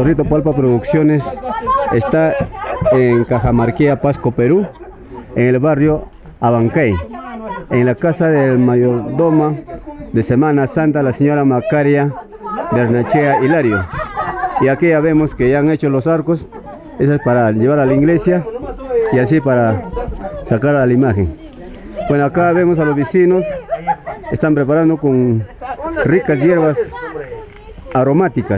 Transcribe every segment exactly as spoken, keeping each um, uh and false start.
Zorrito Palpa Producciones está en Cajamarquilla, Pasco, Perú, en el barrio Abancay, en la casa del mayordoma de Semana Santa, la señora Macaria Bernachea Hilario. Y aquí ya vemos que ya han hecho los arcos, eso es para llevar a la iglesia y así para sacar a la imagen. Bueno, acá vemos a los vecinos, están preparando con ricas hierbas aromáticas.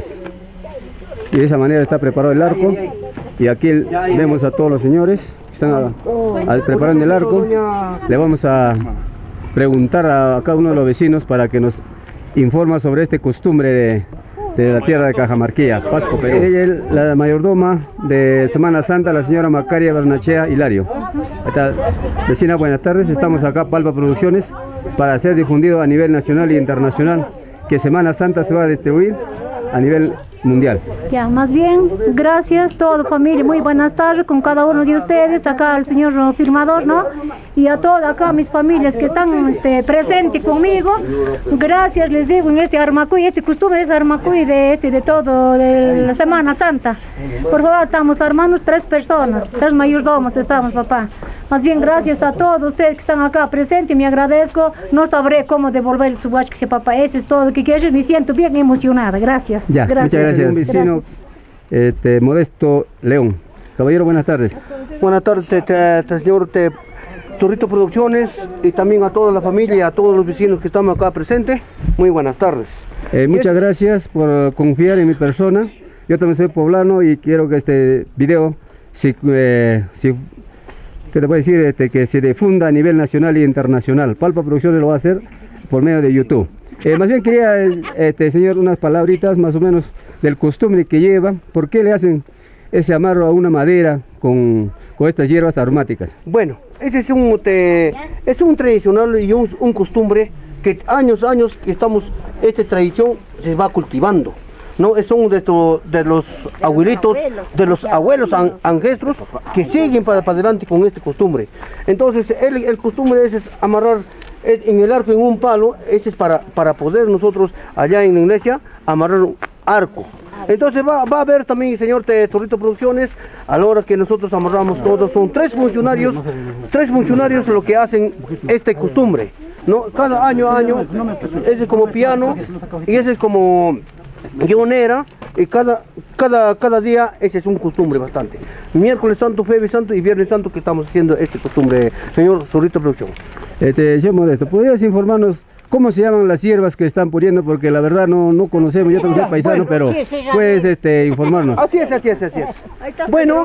Y de esa manera está preparado el arco. Y aquí vemos a todos los señores que están a, a, preparando el arco. Le vamos a preguntar a cada uno de los vecinos para que nos informa sobre esta costumbre de, de la tierra de Cajamarquilla, Pasco, Perú. Ella es la mayordoma de Semana Santa, la señora Macaria Bernachea Hilario. Esta, vecina, buenas tardes. Estamos acá, Palpa Producciones, para ser difundido a nivel nacional e internacional que Semana Santa se va a distribuir a nivel mundial. Ya, más bien, gracias toda familia, muy buenas tardes con cada uno de ustedes, acá el señor firmador, ¿no? Y a todas acá mis familias que están este, presentes conmigo, gracias les digo en este armacuy, este costumbre es armacuy de este, de todo, de la Semana Santa. Por favor, estamos armando tres personas, tres mayordomos estamos, papá. Más bien, gracias a todos ustedes que están acá presentes, me agradezco, no sabré cómo devolver su guachque, papá, ese es todo lo que quiero, me siento bien emocionada, gracias. Ya, gracias. Muchas gracias. Un vecino, este, Modesto León. Caballero, buenas tardes. Buenas tardes, te, te, te, señor te, Zorrito Producciones, y también a toda la familia y a todos los vecinos que estamos acá presentes. Muy buenas tardes. Eh, muchas es? gracias por confiar en mi persona. Yo también soy poblano y quiero que este video, si, eh, si, ¿qué te puedo decir? Este, que se difunda a nivel nacional e internacional. Palpa Producciones lo va a hacer por medio de YouTube. Eh, más bien quería, este, señor, unas palabritas más o menos del costumbre que lleva. ¿Por qué le hacen ese amarro a una madera con, con estas hierbas aromáticas? Bueno, ese es un, te, es un tradicional y un, un costumbre que años, años que estamos, esta tradición se va cultivando, ¿no? Son de, esto, de los abuelitos, de los abuelos an, ancestros que siguen para, para adelante con esta costumbre. Entonces, el, el costumbre es, es amarrar en el arco en un palo, ese es para, para poder nosotros allá en la iglesia amarrar un arco. Entonces va, va a haber también, señor de Zorrito Producciones, a la hora que nosotros amarramos todos, son tres funcionarios, tres funcionarios lo que hacen esta costumbre, ¿no? Cada año a año, ese es como piano y ese es como guionera, y cada, cada, cada día ese es un costumbre bastante. Miércoles Santo, Jueves Santo y Viernes Santo que estamos haciendo esta costumbre, señor Zorrito Producción. Este, yo Modesto, ¿podrías informarnos cómo se llaman las hierbas que están poniendo? Porque la verdad no, no conocemos, yo también soy paisano, bueno, pero puedes este, informarnos. Así es, así es, así es. Bueno,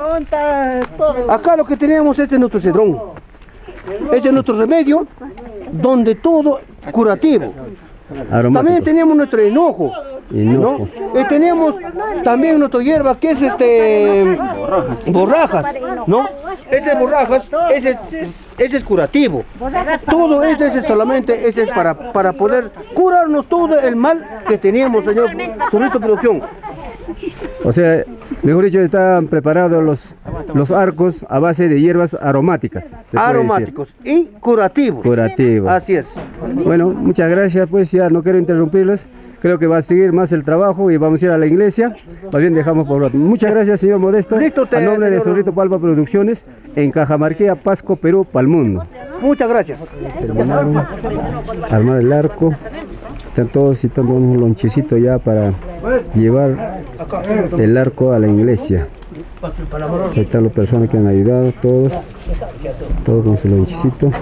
acá lo que tenemos este es nuestro cedrón. Ese es nuestro remedio, donde todo curativo. Aromático. También tenemos nuestro enojo, ¿no? Y tenemos también nuestra hierba que es este borrajas, ¿no? Ese borrajas, ese, ese es curativo. Todo esto es solamente ese es para, para poder curarnos todo el mal que teníamos, señor Zorrito Producción. O sea, mejor dicho, están preparados los, los arcos a base de hierbas aromáticas. Aromáticos y curativos. Curativos. Así es. Bueno, muchas gracias, pues ya no quiero interrumpirles. Creo que va a seguir más el trabajo y vamos a ir a la iglesia. Más bien dejamos por otro. Muchas gracias, señor Modesto. Listo, te, a nombre señor... de Zorrito Palpa Producciones, en Cajamarquilla, Pasco, Perú, para el mundo. Muchas gracias. Terminaron, armar el arco. Están todos y tomando un lonchecito ya para llevar el arco a la iglesia. Ahí están las personas que han ayudado, todos, todos con su lonchecito.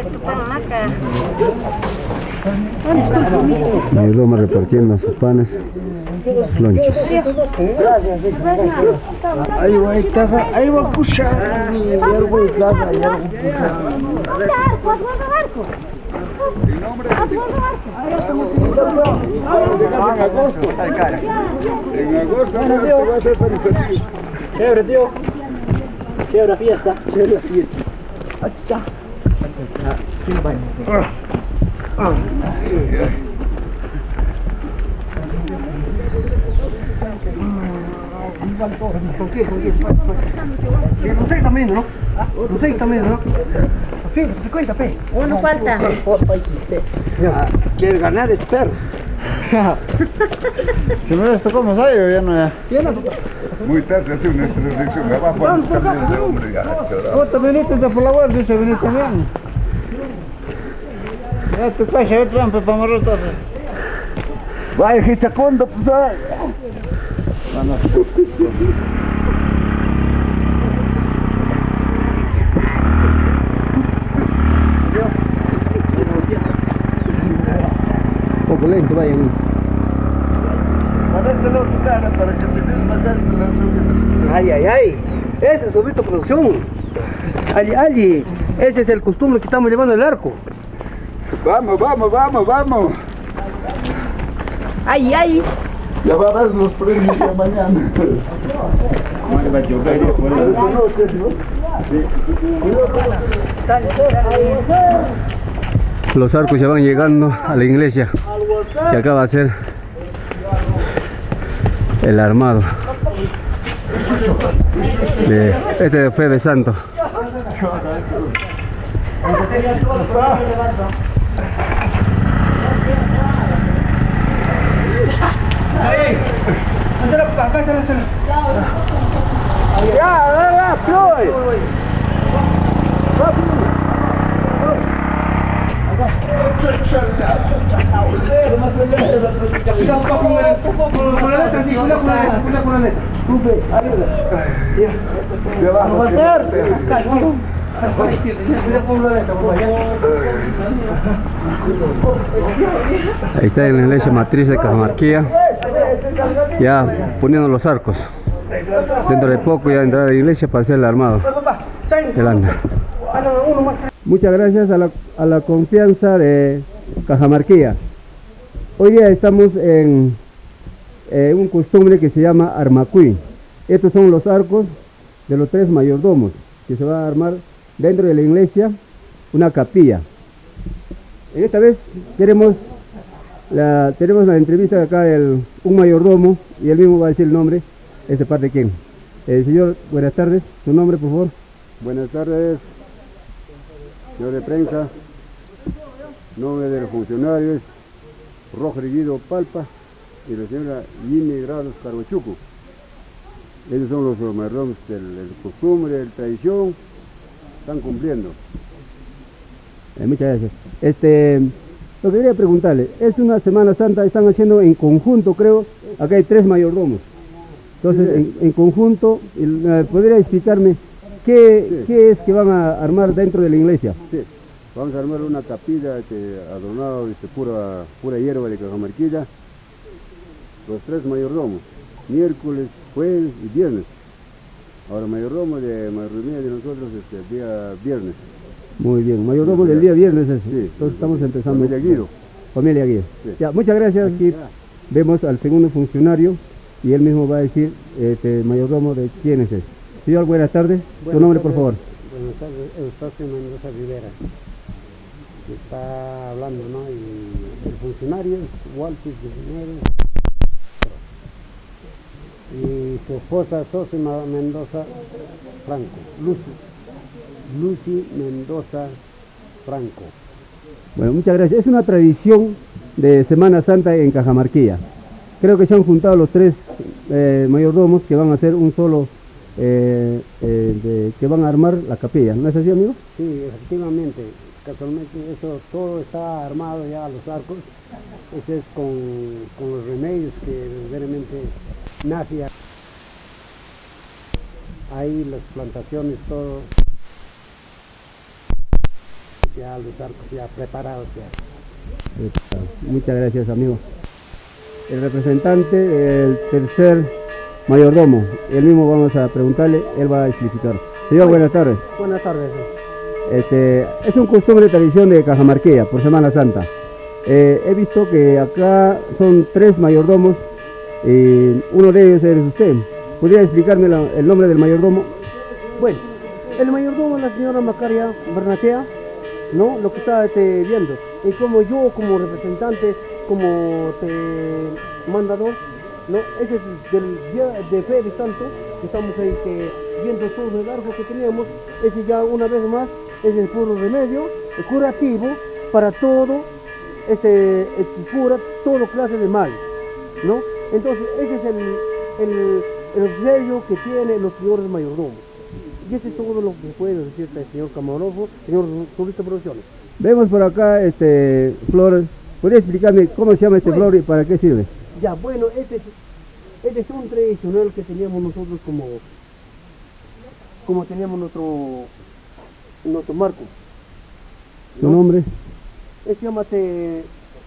Mayordomo repartiendo sus panes, sus lonches. Ahí va, ahí va a escuchar. En agosto. En agosto va a ser para el festivo. Chévere, tío. Chévere fiesta. Chévere fiesta. Acha. Ah. ¿Con qué? ¿Con qué? Los seis también, ¿no? Los seis también, ¿no? Te cuenta, pe. Uno falta. Quiere ganar es perro. Si me esto como salió, ya no ya. Muy tarde hace una extracción abajo a los camiones de hombre ya. Otra venite de por la guardia, dice venite también. Ya tu caja, ya trampa para morrer todo. Vaya, Hichacondo, pues ay. Poco lento, vayan. Para este lado tu cara, para que te veas más grande la subida. Ay, ay, ay. Ese es sobrito producción. Ali, ali. Ese es el costumbre que estamos llevando el arco. Vamos, vamos, vamos, vamos. Ay, ay. Ya va a ver los premios de mañana. Los arcos ya van llegando a la iglesia que acaba de ser el armado de este de Jueves Santo. Ya, ya, ya, Floyd. Ahí está en la iglesia matriz de Cajamarquilla, ya poniendo los arcos. Dentro de poco ya entrará a la iglesia para hacer el armado del anda. Muchas gracias a la, a la confianza de Cajamarquilla. Hoy día estamos en eh, un costumbre que se llama armacuí. Estos son los arcos de los tres mayordomos que se va a armar dentro de la iglesia, una capilla. En esta vez queremos la, tenemos la entrevista de acá del un mayordomo y él mismo va a decir el nombre. ¿Es de parte de quién? Eh, señor, buenas tardes. ¿Su nombre, por favor? Buenas tardes, señor de prensa. Nombre de los funcionarios, Roger Guido Palpa y la señora Jimmy Grados Carhuachuco. Ellos son los mayordomos del costumbre, de la tradición, están cumpliendo. Eh, muchas gracias. Este, lo que quería preguntarle, es una Semana Santa, están haciendo en conjunto, creo, acá hay tres mayordomos. Entonces, en, en conjunto, eh, ¿podría explicarme qué, sí. qué es que van a armar dentro de la iglesia? Sí, vamos a armar una capilla este, adornada de este, pura, pura hierba de Cajamarquilla. Los tres mayordomos, miércoles, jueves y viernes. Ahora, mayordomo de mayordomía de nosotros este, el día viernes. Muy bien, mayordomo del día viernes es. Sí, entonces estamos empezando. Familia Guido. Familia Guido. Sí. Ya, muchas gracias. Aquí vemos al segundo funcionario y él mismo va a decir este mayordomo de quién es. Señor, buenas tardes. Buenas Su nombre, tardes, por favor. Buenas tardes, Eustacio Mendoza Rivera. Está hablando, ¿no? Y el funcionario es Walter Guerrero. Y su esposa Sosima Mendoza Franco. Lucy. Lucy Mendoza Franco. Bueno, muchas gracias. Es una tradición de Semana Santa en Cajamarquilla. Creo que se han juntado los tres eh, mayordomos que van a hacer un solo, eh, eh, de, que van a armar la capilla. ¿No es así, amigo? Sí, efectivamente. Casualmente eso todo está armado ya, los arcos. Ese es con, con los remedios que verdaderamente nace ahí, las plantaciones, todo. Ya los arcos ya preparados ya. Muchas gracias, amigo. El representante, el tercer mayordomo, él mismo vamos a preguntarle, él va a explicitar. Señor, buenas tardes. Buenas tardes. Este, es un costumbre de tradición de Cajamarquilla por Semana Santa. Eh, he visto que acá son tres mayordomos y uno de ellos eres usted. ¿Podría explicarme la, el nombre del mayordomo? Bueno, el mayordomo es la señora Macaria Bernatea, ¿no? Lo que está este, viendo. Y como yo, como representante, como te mandador, ¿no? Ese es del día de Jueves Santo, que estamos ahí, que, viendo todo el arco que teníamos. Ese ya una vez más es el puro remedio, el curativo para todo este, eh, cura toda clase de males, ¿no? Entonces, ese es el, el, el sello que tienen los señores mayordomos. Y ese es todo lo que puede decirte el señor camarógrafo, señor Solista Producciones. Vemos por acá este flor. ¿Podría explicarme cómo se llama este Bueno, flor y para qué sirve? Ya, bueno, este es, este es un tradicional que teníamos nosotros como, como teníamos nuestro, nuestro marco. ¿Su ¿no? nombre? Este se llama te,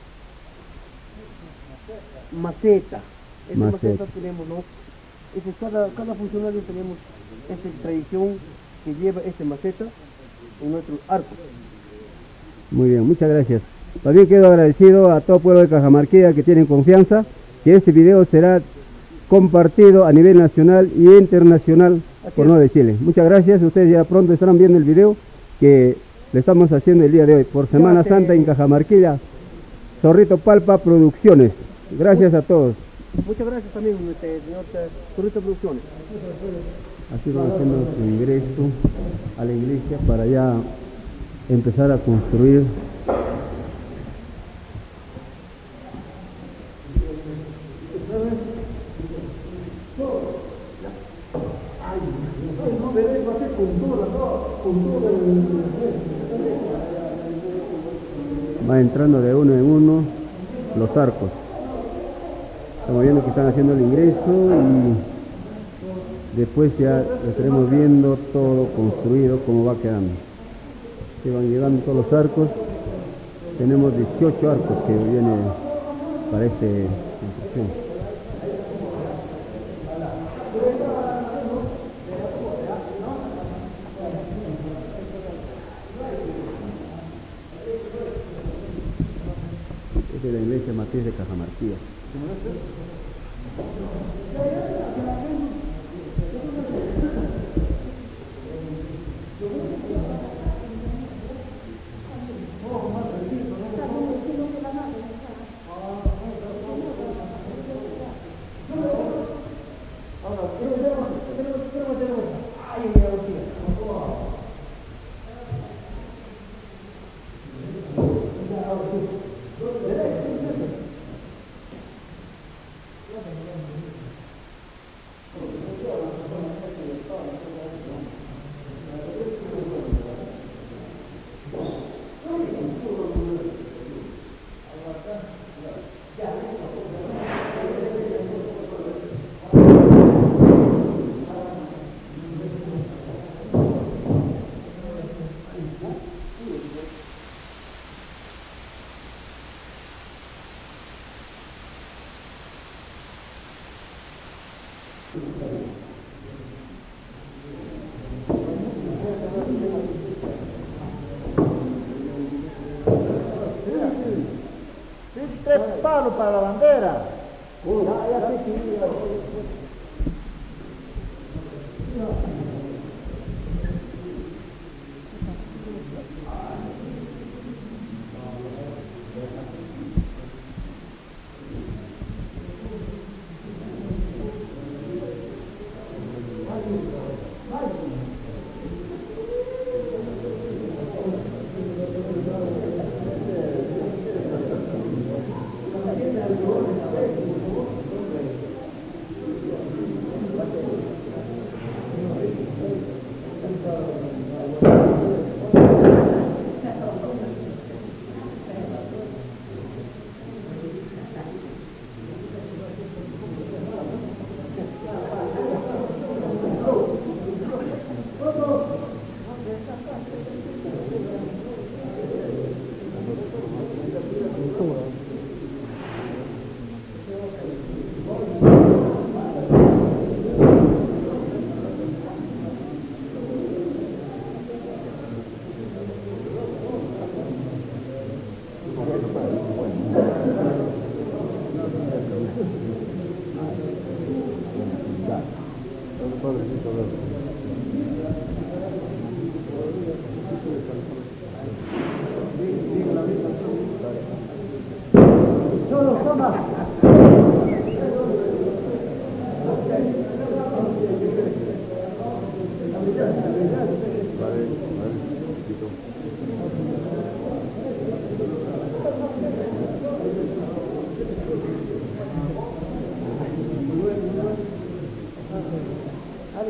maceta. Esta maceta. Maceta. tenemos, ¿no? Este, cada, cada funcionario tenemos esta tradición que lleva esta maceta en nuestros arcos. Muy bien, muchas gracias. También quedo agradecido a todo pueblo de Cajamarquilla que tienen confianza, que este video será compartido a nivel nacional y internacional, Así por es. no decirle. Muchas gracias, ustedes ya pronto estarán viendo el video que le estamos haciendo el día de hoy, por Semana te- Santa en Cajamarquilla, Zorrito Palpa Producciones. Gracias a todos. Muchas gracias también, este, señor Solista Producciones. Así vamos haciendo su ingreso a la iglesia para ya empezar a construir. Va entrando de uno en uno los arcos. Estamos viendo que están haciendo el ingreso y después ya estaremos viendo todo construido, cómo va quedando. Se van llegando todos los arcos. Tenemos dieciocho arcos que vienen para esta construcción. Esta es la iglesia matriz de Cajamarquilla. Tres palos para la bandera.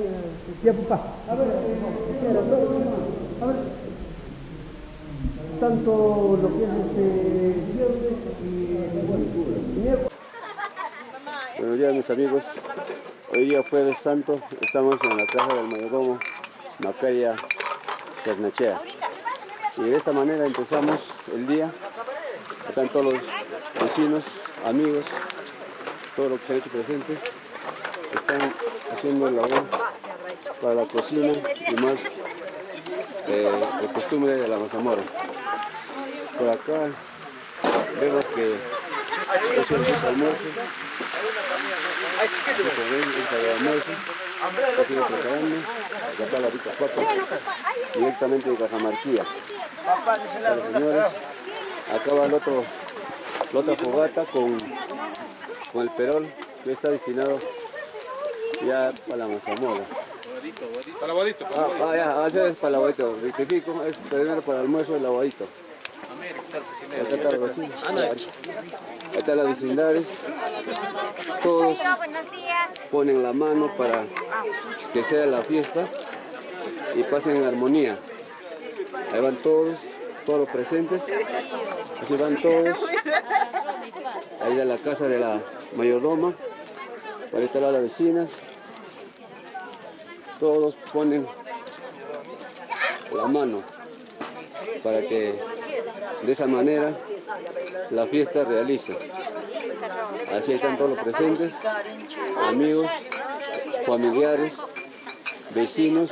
Ya, papá. A ver, a ver. Tanto lo que es este viernes y miércoles. Buenos días, mis amigos. Hoy día jueves santo, estamos en la casa del mayordomo Macaria Bernachea. Y de esta manera empezamos el día. Acá están todos los vecinos, amigos, todo lo que se ha hecho presente. Están haciendo el labor para la cocina y más eh, de costumbre de la mazamorra. Por acá vemos que es el almuerzo. El almuerzo ha sido preparando. Acá está la rica papa directamente de Cajamarquía. Para los señores, acá va el otro, la otra fogata con, con el perol que está destinado ya para la mazamorra. Para aguadito. Ah, ah, ya, ese es para el aguadito, rectifico, es primero para el almuerzo el aguadito. Acá está la vecina, ahí están las vecindades, todos ponen la mano para que sea la fiesta y pasen en armonía. Ahí van todos, todos los presentes, así van todos, ahí a la casa de la mayordoma, para estar a las vecinas, todos ponen la mano para que de esa manera la fiesta realice. Así están todos los presentes, amigos, familiares, vecinos.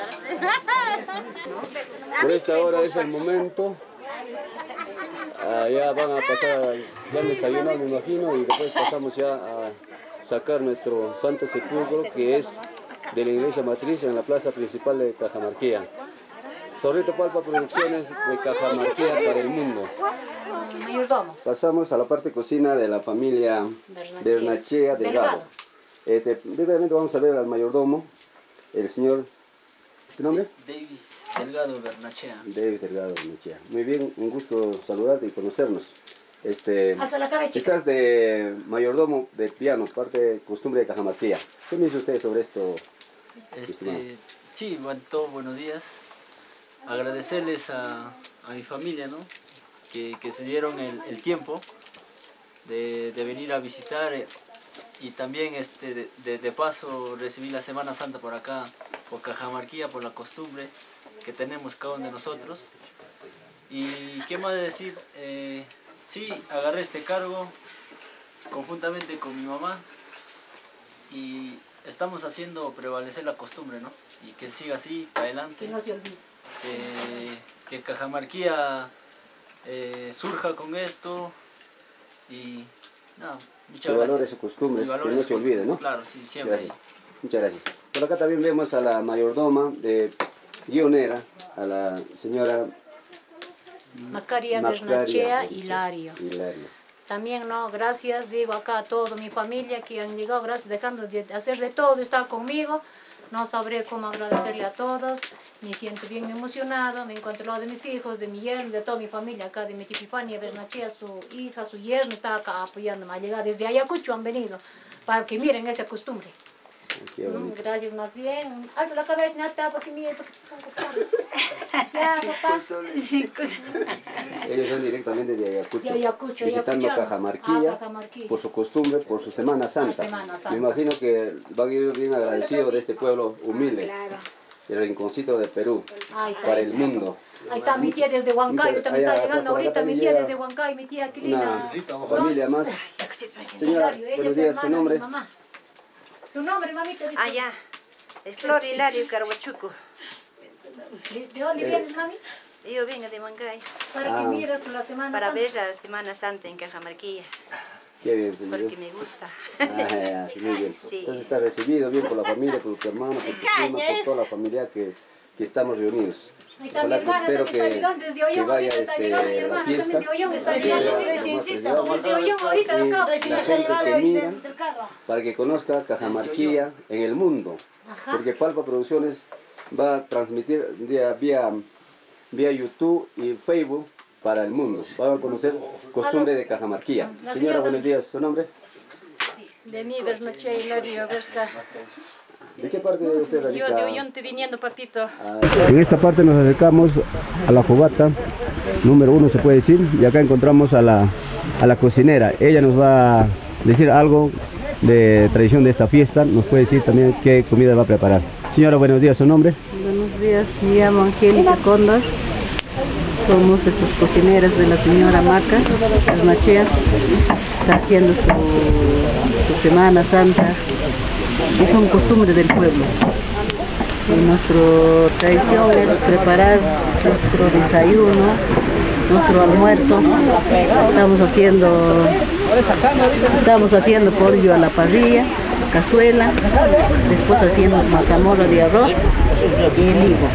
Por esta hora es el momento. Ya van a pasar, ya han desayunado me imagino, y después pasamos ya a sacar nuestro santo sepulcro, que es de la iglesia matriz en la plaza principal de Cajamarquía. Zorrito Palpa Producciones de Cajamarquía para el mundo. Pasamos a la parte cocina de la familia Bernachea Delgado. Este, brevemente vamos a ver al mayordomo, el señor, ¿tu nombre? Davis Delgado Bernachea. Davis Delgado Bernachea. Muy bien, un gusto saludarte y conocernos. Este, estás de mayordomo de piano, parte de costumbre de Cajamarquía. ¿Qué me dice usted sobre esto? Este, sí, bueno, todo, buenos días. Agradecerles a, a mi familia, ¿no? que, que se dieron el, el tiempo de, de venir a visitar, eh, y también este, de, de, de paso recibir la Semana Santa por acá, por Cajamarquía, por la costumbre que tenemos cada uno de nosotros. Y qué más decir, eh, sí, agarré este cargo conjuntamente con mi mamá y estamos haciendo prevalecer la costumbre, ¿no? Y que siga así, para adelante. Que no se olvide. Que, que Cajamarquía eh, surja con esto y nada, muchas que gracias. valores y costumbres, que no se olvide, ¿no? Claro, sí, siempre. Gracias. Muchas gracias. Por acá también vemos a la mayordoma de guionera, a la señora Macaria Bernachea Hilario. Hilario. También, no, gracias, digo acá a toda mi familia que han llegado, gracias, dejando de hacer de todo, está conmigo. No sabré cómo agradecerle a todos, me siento bien emocionado, me encuentro al lado de mis hijos, de mi yerno, de toda mi familia acá, de mi tipifania Bernachea, su hija, su yerno, está acá apoyándome, ha llegado desde Ayacucho, han venido, para que miren esa costumbre. Mm, gracias más bien. Alza la cabeza, Nata, porque mira, porque sabes. Ya, papá. Ellos son directamente de Ayacucho, de Ayacucho visitando Cajamarquía, ah, Cajamarquía, por su costumbre, por su Semana Santa. Semana Santa. Me imagino que van a ir bien agradecidos de este pueblo humilde, claro, el rinconcito de Perú, ahí está, para el mundo. Ahí está mi tía desde Huancayo, también está llegando ahorita mi tía desde Huancayo, mi tía Aquilina. Una familia más. Señora, buenos días, su nombre. ¿Tu nombre, mamita? Ah, ya. Es Flor Hilario Carhuachuco. ¿De, ¿De dónde vienes, mami? Yo vengo de Huancayo. Para ah. que mires la Semana Para Santa. ver la Semana Santa en Cajamarquía. Qué bien, señor. Porque me gusta. Ah, ya, muy bien. Sí. Entonces está recibido bien por la familia, por tu hermano, por tu prima, por toda la familia que, que estamos reunidos. Ojalá que espero que, que vaya este, la fiesta, que sea lo más precioso, y la gente que mira, para que conozca Cajamarquía en el mundo, porque Palpa Producciones va a transmitir vía, vía, vía YouTube y Facebook para el mundo, va a conocer costumbre de Cajamarquía. Señora, buenos días, ¿su nombre? De mí, Bernachea Hilario Vesca. ¿De qué parte de usted radica? Yo de Ullonte viniendo, papito. En esta parte nos acercamos a la fogata número uno, se puede decir, y acá encontramos a la, a la cocinera. Ella nos va a decir algo de tradición de esta fiesta, nos puede decir también qué comida va a preparar. Señora, buenos días, ¿su nombre? Buenos días, me llamo Angélica Cóndor. Somos estas cocineras de la señora Maca, Armachea. Está haciendo su, su Semana Santa. Es una costumbre del pueblo. Y nuestra tradición es preparar nuestro desayuno, nuestro almuerzo. Estamos haciendo, estamos haciendo pollo a la parrilla, cazuela, después haciendo mazamorra de arroz y el higo.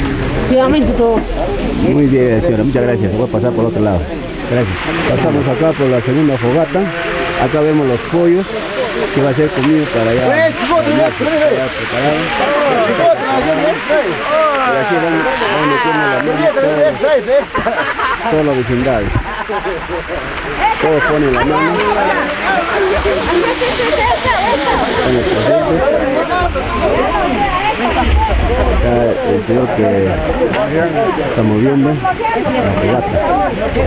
Muy bien, señora, muchas gracias. Voy a pasar por otro lado. Gracias. Pasamos acá por la segunda fogata. Acá vemos los pollos que va a ser comido para allá. Para preparado. Y aquí vamos, vamos metiendo la mano todo, todo lo vecindad. Todos ponen la mano. Con el presente. Acá el señor que está moviendo la regata.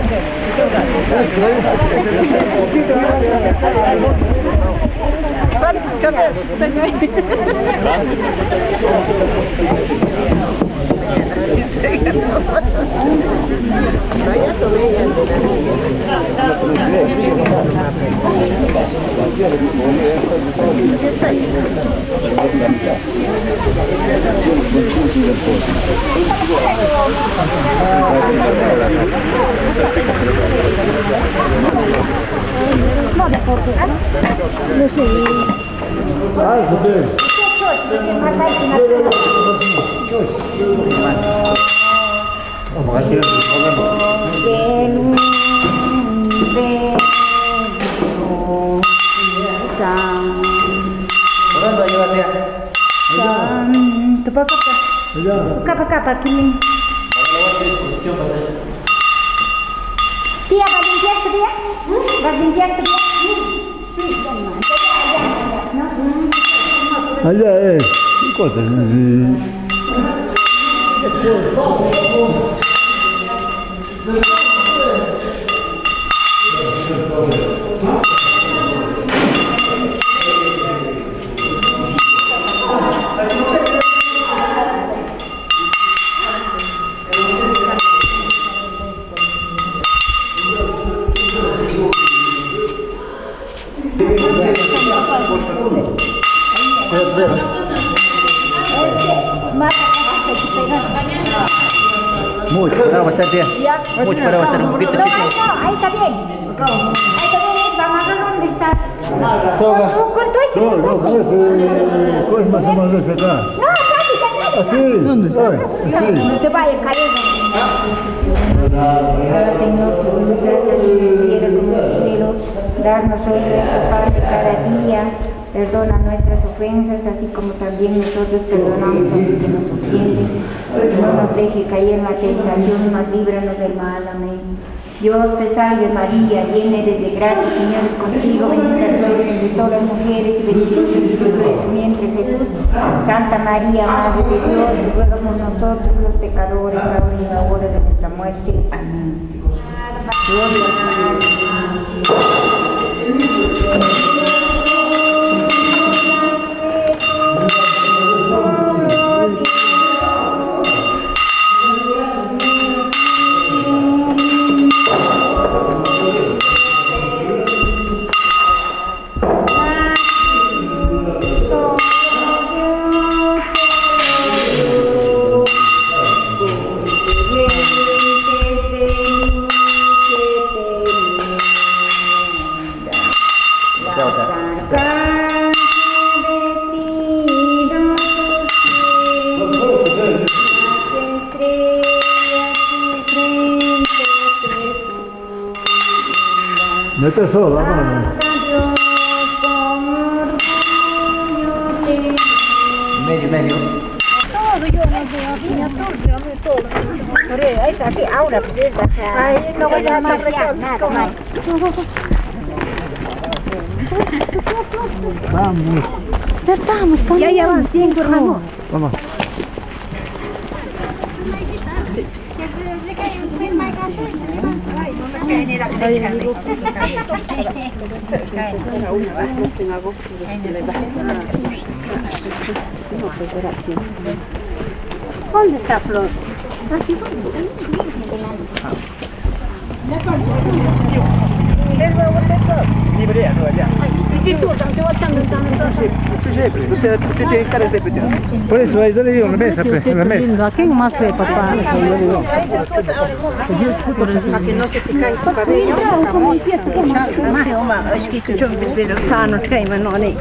No, de por qué, no sé. Ah, eso es. Santo papá, capa capa aquí. Tía, ¿vas a limpiar tu día? ¿Vas a limpiar tu día? Sí, ¿no? Allá es, ¿qué cosa? Mucho, para bastante. Mucho para bastante, un poquito chico. Ahí está bien. Ahí está bien, vamos a ver dónde está. Soga. Con tu este. No, no, no, ese es más o menos ese acá. No, casi, casi. Así. ¿Dónde? Así. No te vayas cayendo. Ahora, Señor, tú nos tratas en el cielo como el cielo. Darnos hoy nuestro pan de cada día. Perdona nuestras ofensas, así como también nosotros perdonamos a los que nos ofenden. No nos deje caer en la tentación, mas líbranos del mal. Amén. Dios te salve María, llena eres de gracia, Señor es contigo, bendita tú eres entre todas las mujeres y bendito es el fruto de tu vientre, Jesús. Santa María, Madre de Dios, ruega por nosotros los pecadores, ahora y en la hora de nuestra muerte. Amén. Mete solo, vámonos. Medio, medio. Todo yo no veo, todo, todo. Por eso, ahí está, sí, ahora pues es baja. Ahí no voy a más ya, nada más. Vamos. Despertamos, ya ya cinco Ramón. Vamos. ¿Dónde está Flor? ¿Y si tú también vas cantando entonces? Usted, usted tiene que estar ese petido. Por eso, ahí yo le digo, en la mesa, pues, en la mesa. ¿A quién más ve, papá? Para que no se te caiga tu cabello. Acho que yo me espero que no te caiga, no, ne.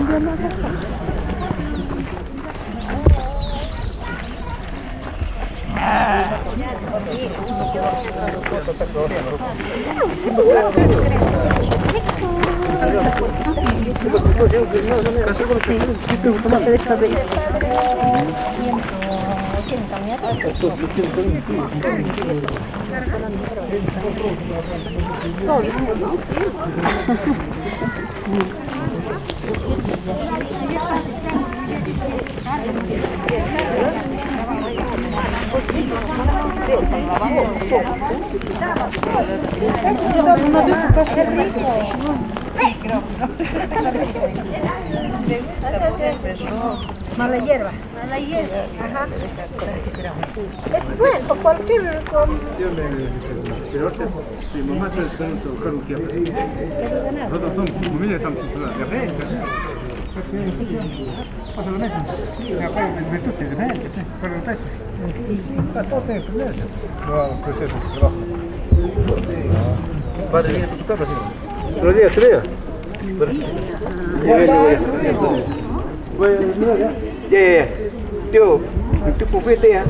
Mala hierba. Mala hierba. Ajá. Es bueno, cualquier... Pero ahorita mi mamá está esperando buscar un tiempo. Nosotros somos, familia estamos en ciudad. ¿Ya ves? Pasa la mesa. Ya fue, me tú te ves, pero no pesa. Está todo en proceso. No, un proceso de trabajo. Padre, viene por tu casa, sí. Buenos días, ¿se vea? Ya, ya, ya. Tío, tu pupete ya.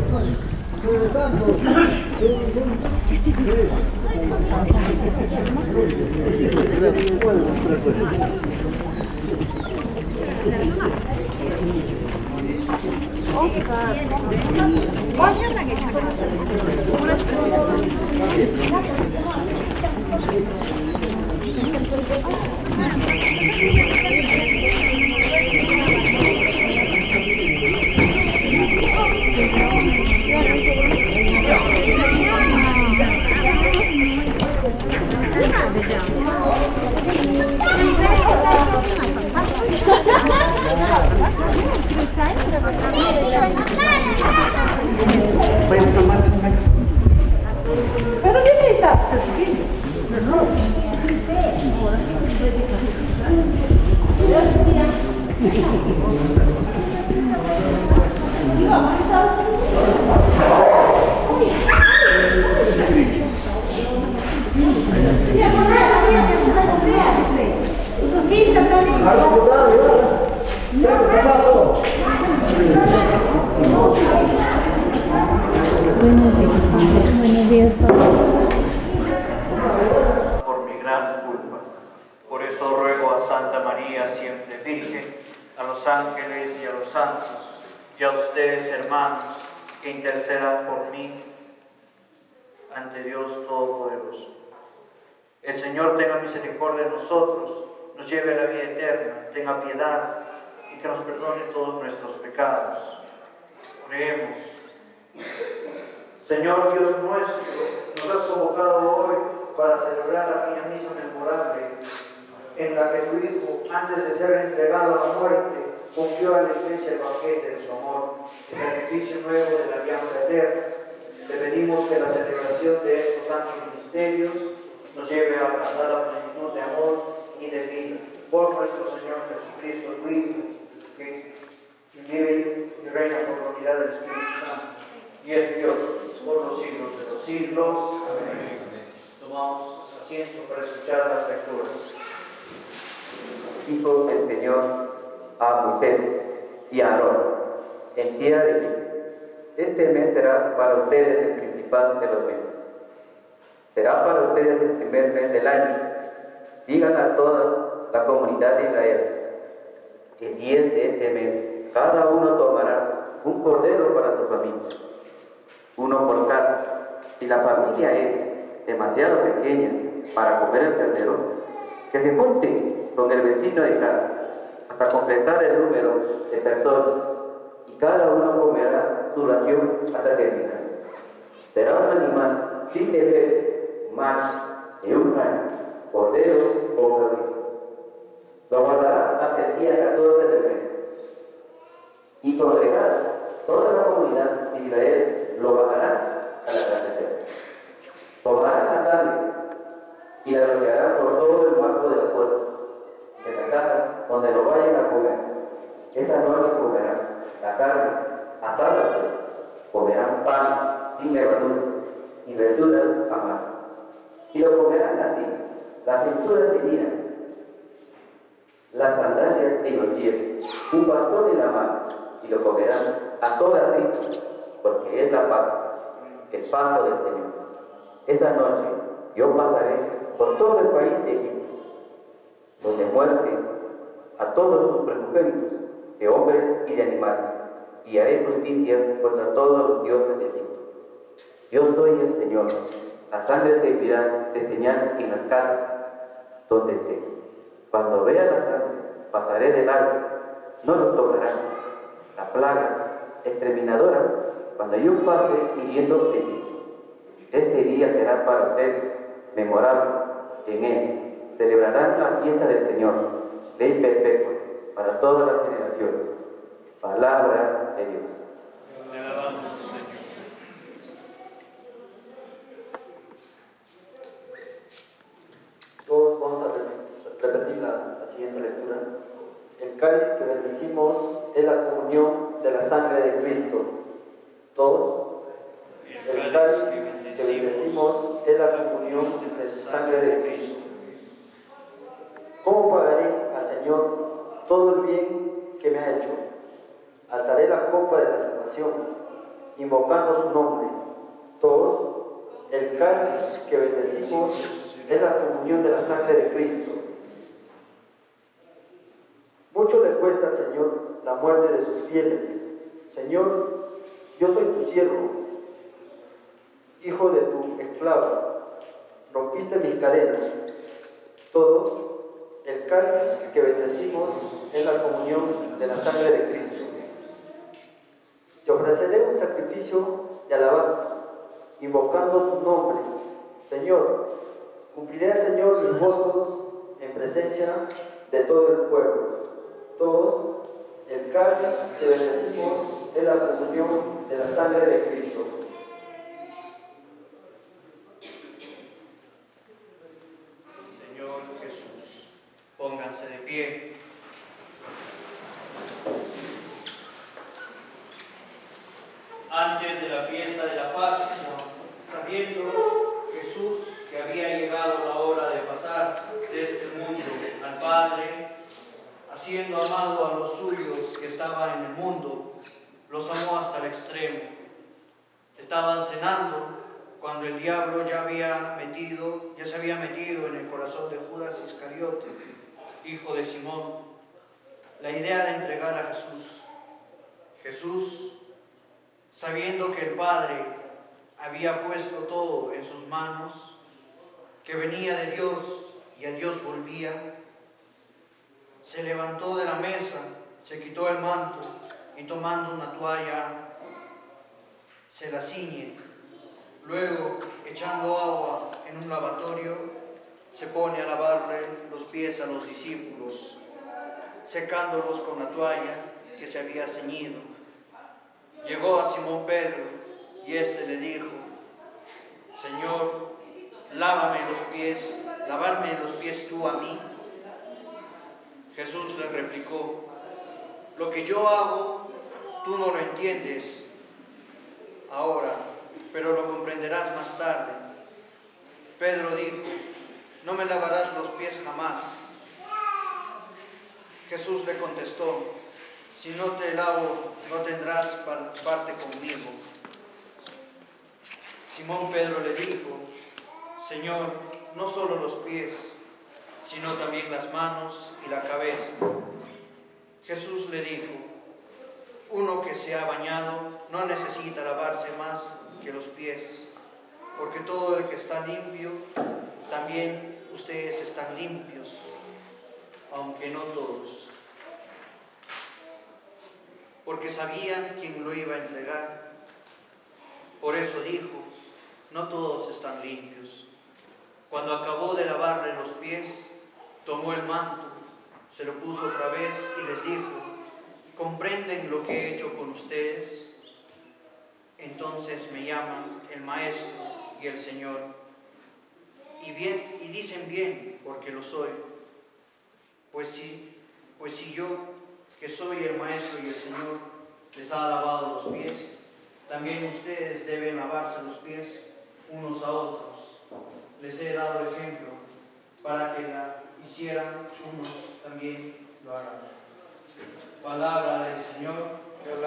Pero ¿qué está? Buenos días, por mi gran culpa. Por eso ruego a Santa María, siempre Virgen, a los ángeles y a los santos, y a ustedes, hermanos, que intercedan por mí ante Dios Todopoderoso. El Señor tenga misericordia de nosotros, nos lleve a la vida eterna, tenga piedad y que nos perdone todos nuestros pecados. Oremos. Señor Dios nuestro, nos has convocado hoy para celebrar la fina misa memorable en la que tu Hijo, antes de ser entregado a la muerte, confió a la Iglesia el banquete de su amor, el sacrificio nuevo de la alianza eterna. Te pedimos que la celebración de estos santos misterios nos lleve a alcanzar la plenitud de amor y de vida. Por nuestro Señor Jesucristo, tu Hijo, que vive y reina por la unidad del Espíritu Santo, y es Dios por los siglos de los siglos. Amén. Tomamos asiento para escuchar las lecturas. Dijo el Señor a Moisés y a Aarón en tierra de Egipto: este mes será para ustedes el principal de los meses. Será para ustedes el primer mes del año. Digan a toda la comunidad de Israel: el diez de este mes, cada uno tomará un cordero para su familia, uno por casa. Si la familia es demasiado pequeña para comer el ternero, que se junte con el vecino de casa, hasta completar el número de personas, y cada uno comerá su ración hasta terminar. Será un animal sin defecto, macho, de un año, cordero o cabrito. Lo guardará hasta el día catorce del mes. Y congregará toda la comunidad de Israel, lo bajará a la atardecer. Tomarán la sangre y la rociarán por todo el marco de la puerta de la casa donde lo vayan a comer. Esa noche comerán la carne asada, comerán pan sin levadura y verduras amargas. Y lo comerán así: las cinturas se miran, las sandalias en los pies, un bastón en la mano, y lo comerán a toda prisa, porque es la Pascua, el paso del Señor. Esa noche yo pasaré por todo el país de Egipto, donde muerte a todos sus primogénitos, de hombres y de animales, y haré justicia contra todos los dioses de Egipto. Yo soy el Señor. La sangre servirá de señal en las casas donde esté. Cuando vea la sangre, pasaré de largo, no los tocarán. La plaga exterminadora, cuando yo pase hiriendo Egipto. Este día será para ustedes memorable. En él celebrarán la fiesta del Señor, ley perpetua para todas las generaciones. Palabra de Dios. Te alabamos, Señor. Todos vamos a repetir la, la siguiente lectura. El cáliz que bendecimos es la comunión de la sangre de Cristo. Todos. El cáliz que bendecimos es la comunión de la sangre de Cristo. ¿Cómo pagaré al Señor todo el bien que me ha hecho? Alzaré la copa de la salvación, invocando su nombre. Todos. El cáliz que bendecimos es la comunión de la sangre de Cristo. Mucho le cuesta al Señor la muerte de sus fieles. Señor, yo soy tu siervo, hijo de tu esclava. Rompiste mis cadenas. Todos. El cáliz que bendecimos es la comunión de la sangre de Cristo. Te ofreceré un sacrificio de alabanza, invocando tu nombre. Señor, cumpliré al Señor mis votos en presencia de todo el pueblo. Todos. El cáliz que bendecimos es la comunión de la sangre de Cristo. Señor Jesús, pónganse de pie. Antes de la fiesta de la Pascua, sabiendo Jesús que había llegado la hora de pasar de este mundo al Padre, haciendo amado a los suyos que estaban en el mundo, los amó hasta el extremo. Estaban cenando cuando el diablo ya había metido, ya se había metido en el corazón de Judas Iscariote, hijo de Simón, la idea de entregar a Jesús. Jesús, sabiendo que el Padre había puesto todo en sus manos, que venía de Dios y a Dios volvía, se levantó de la mesa, se quitó el manto y tomando una toalla, se la ciñe. Luego, echando agua en un lavatorio, se pone a lavarle los pies a los discípulos, secándolos con la toalla que se había ceñido. Llegó a Simón Pedro y éste le dijo: Señor, lávame los pies, lavarme los pies tú a mí. Jesús le replicó: lo que yo hago, tú no lo entiendes ahora, pero lo comprenderás más tarde. Pedro dijo: no me lavarás los pies jamás. Jesús le contestó: si no te lavo, no tendrás parte conmigo. Simón Pedro le dijo: Señor, no solo los pies, sino también las manos y la cabeza. Jesús le dijo: uno que se ha bañado no necesita lavarse más que los pies, porque todo el que está limpio, también ustedes están limpios, aunque no todos. porque sabían quién lo iba a entregar. Por eso dijo, no todos están limpios. Cuando acabó de lavarle los pies, tomó el manto, se lo puso otra vez y les dijo, ¿comprenden lo que he hecho con ustedes? Entonces me llaman el Maestro y el Señor, y, bien, y dicen bien, porque lo soy. Pues si, pues si yo, que soy el Maestro y el Señor, les ha lavado los pies, también ustedes deben lavarse los pies unos a otros. Les he dado ejemplo para que la hicieran unos también lo hagan. Palabra del Señor.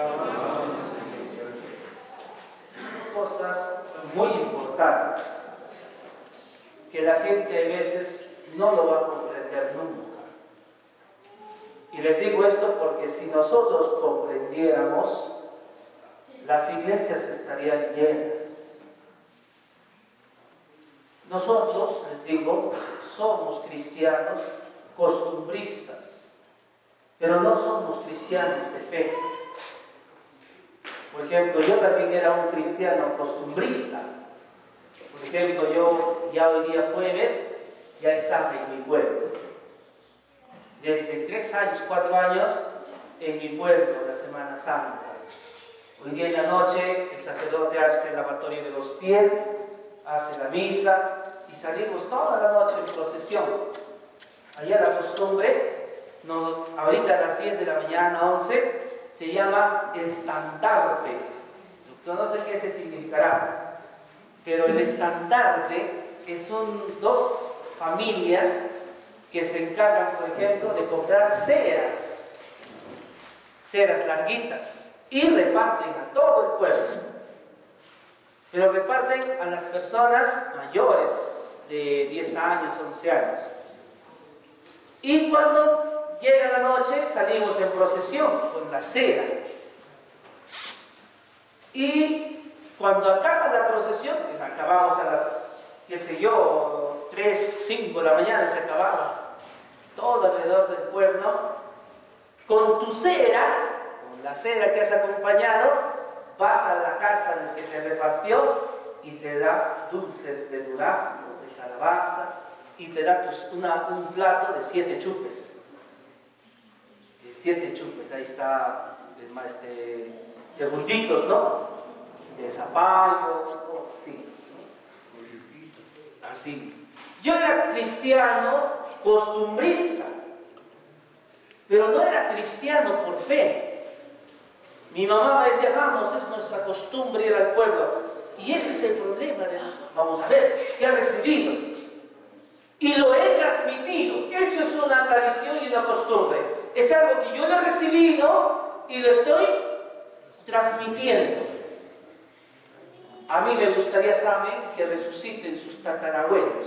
Cosas muy importantes que la gente a veces no lo va a comprender nunca. Y les digo esto porque si nosotros comprendiéramos, las iglesias estarían llenas. Nosotros, les digo, somos cristianos costumbristas, pero no somos cristianos de fe. Por ejemplo, yo también era un cristiano costumbrista. Por ejemplo, yo ya hoy día jueves ya estaba en mi pueblo. Desde tres años, cuatro años en mi pueblo, la Semana Santa. Hoy día en la noche el sacerdote hace el lavatorio de los pies, hace la misa y salimos toda la noche en procesión. Allá la costumbre, no, ahorita a las diez de la mañana, once, se llama estandarte. No sé qué se significará, pero el estandarte es un, dos familias que se encargan, por ejemplo, de comprar ceras, ceras larguitas, y reparten a todo el pueblo. Pero reparten a las personas mayores de diez años, once años. Y cuando llega la noche salimos en procesión con la cera. Y cuando acaba la procesión, pues acabamos a las, qué sé yo, tres, cinco de la mañana se acababa. Todo alrededor del pueblo, con tu cera, con la cera que has acompañado, vas a la casa del que te repartió y te da dulces de durazno, de calabaza, y te da tus, una, un plato de siete chupes. Siete chupes, ahí está, este, segunditos, ¿no? De zapallo, así. Así. Yo era cristiano costumbrista, pero no era cristiano por fe. Mi mamá me decía, vamos, es nuestra costumbre ir al pueblo. Y ese es el problema de nosotros. Vamos a ver, ¿qué ha recibido? Y lo he transmitido. Eso es una tradición y una costumbre. Es algo que yo lo he recibido y lo estoy transmitiendo. A mí me gustaría, saben, que resuciten sus tatarabuelos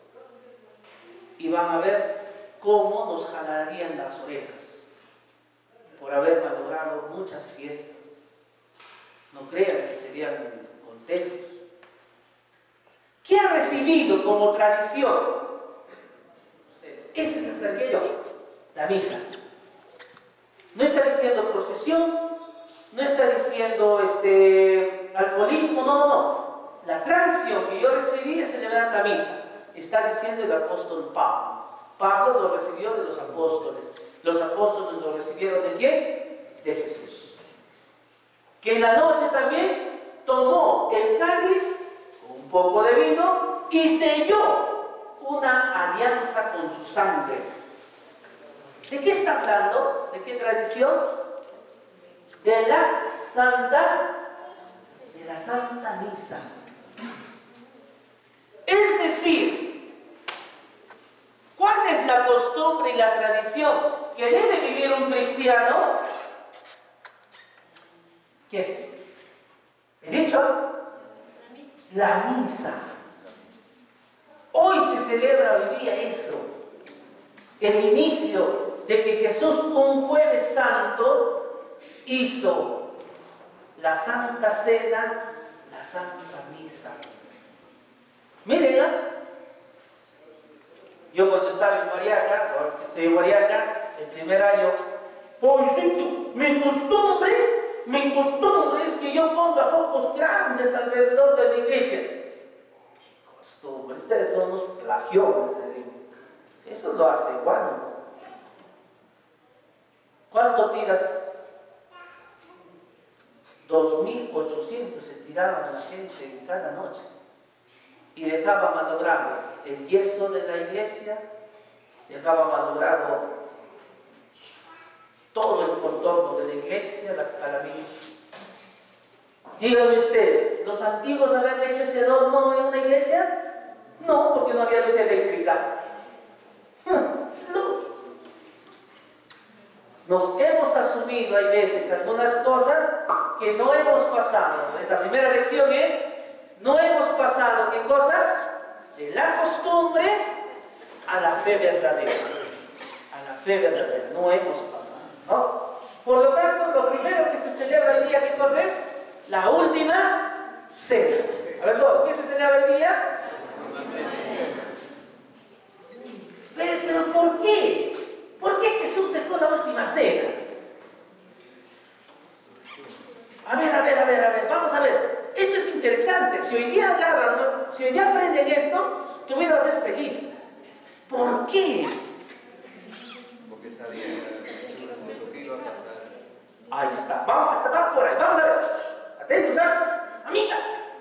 y van a ver cómo nos jalarían las orejas por haber malogrado muchas fiestas. No crean que serían contentos. ¿Qué ha recibido como tradición? Esa es la tradición, la misa. No está diciendo procesión, no está diciendo este, alcoholismo, no, no, no. La tradición que yo recibí es celebrar la misa. Está diciendo el apóstol Pablo. Pablo lo recibió de los apóstoles. ¿Los apóstoles lo recibieron de quién? De Jesús. Que en la noche también tomó el cáliz con un poco de vino y selló una alianza con su sangre. ¿De qué está hablando? ¿De qué tradición? De la Santa, de la Santa Misa. Es decir, ¿cuál es la costumbre y la tradición que debe vivir un cristiano? ¿Qué es? ¿He dicho? La misa. Hoy se celebra hoy día eso. El inicio de que Jesús un jueves santo hizo la Santa Cena, la Santa Misa. Miren, yo cuando estaba en Guariaca, ahora que estoy en Guariaca, el primer año Pobrecito, mi costumbre, mi costumbre es que yo ponga focos grandes alrededor de la iglesia. Mi costumbre, ustedes son unos plagiones, le digo. Eso lo hace igual. ¿Cuánto tiras? dos mil ochocientos se tiraban a la gente cada noche y dejaba malogrado el yeso de la iglesia, dejaba malogrado todo el contorno de la iglesia, las calaveras. Díganme ustedes, ¿los antiguos habían hecho ese adorno en una iglesia? No, porque no había luz eléctrica. Es lógico. Nos hemos asumido, hay veces, algunas cosas que no hemos pasado. Esta primera lección es, no hemos pasado, ¿qué cosa? De la costumbre a la fe verdadera. A la fe verdadera, no hemos pasado, ¿no? Por lo tanto, lo primero que se celebra hoy día, ¿qué cosa es? La última cena. A ver todos, ¿qué se celebra hoy día? Pero, pero ¿por qué? ¿Por qué Jesús dejó la última cena? A ver, a ver, a ver, a ver, vamos a ver. Esto es interesante. Si hoy día agarran, ¿no? Si hoy día aprenden esto, tu vida va a ser feliz. ¿Por qué? Porque sabía lo que iba a pasar. Ahí está. Vamos, vamos por ahí. Vamos a ver. Atentos, ¿ah? Amita.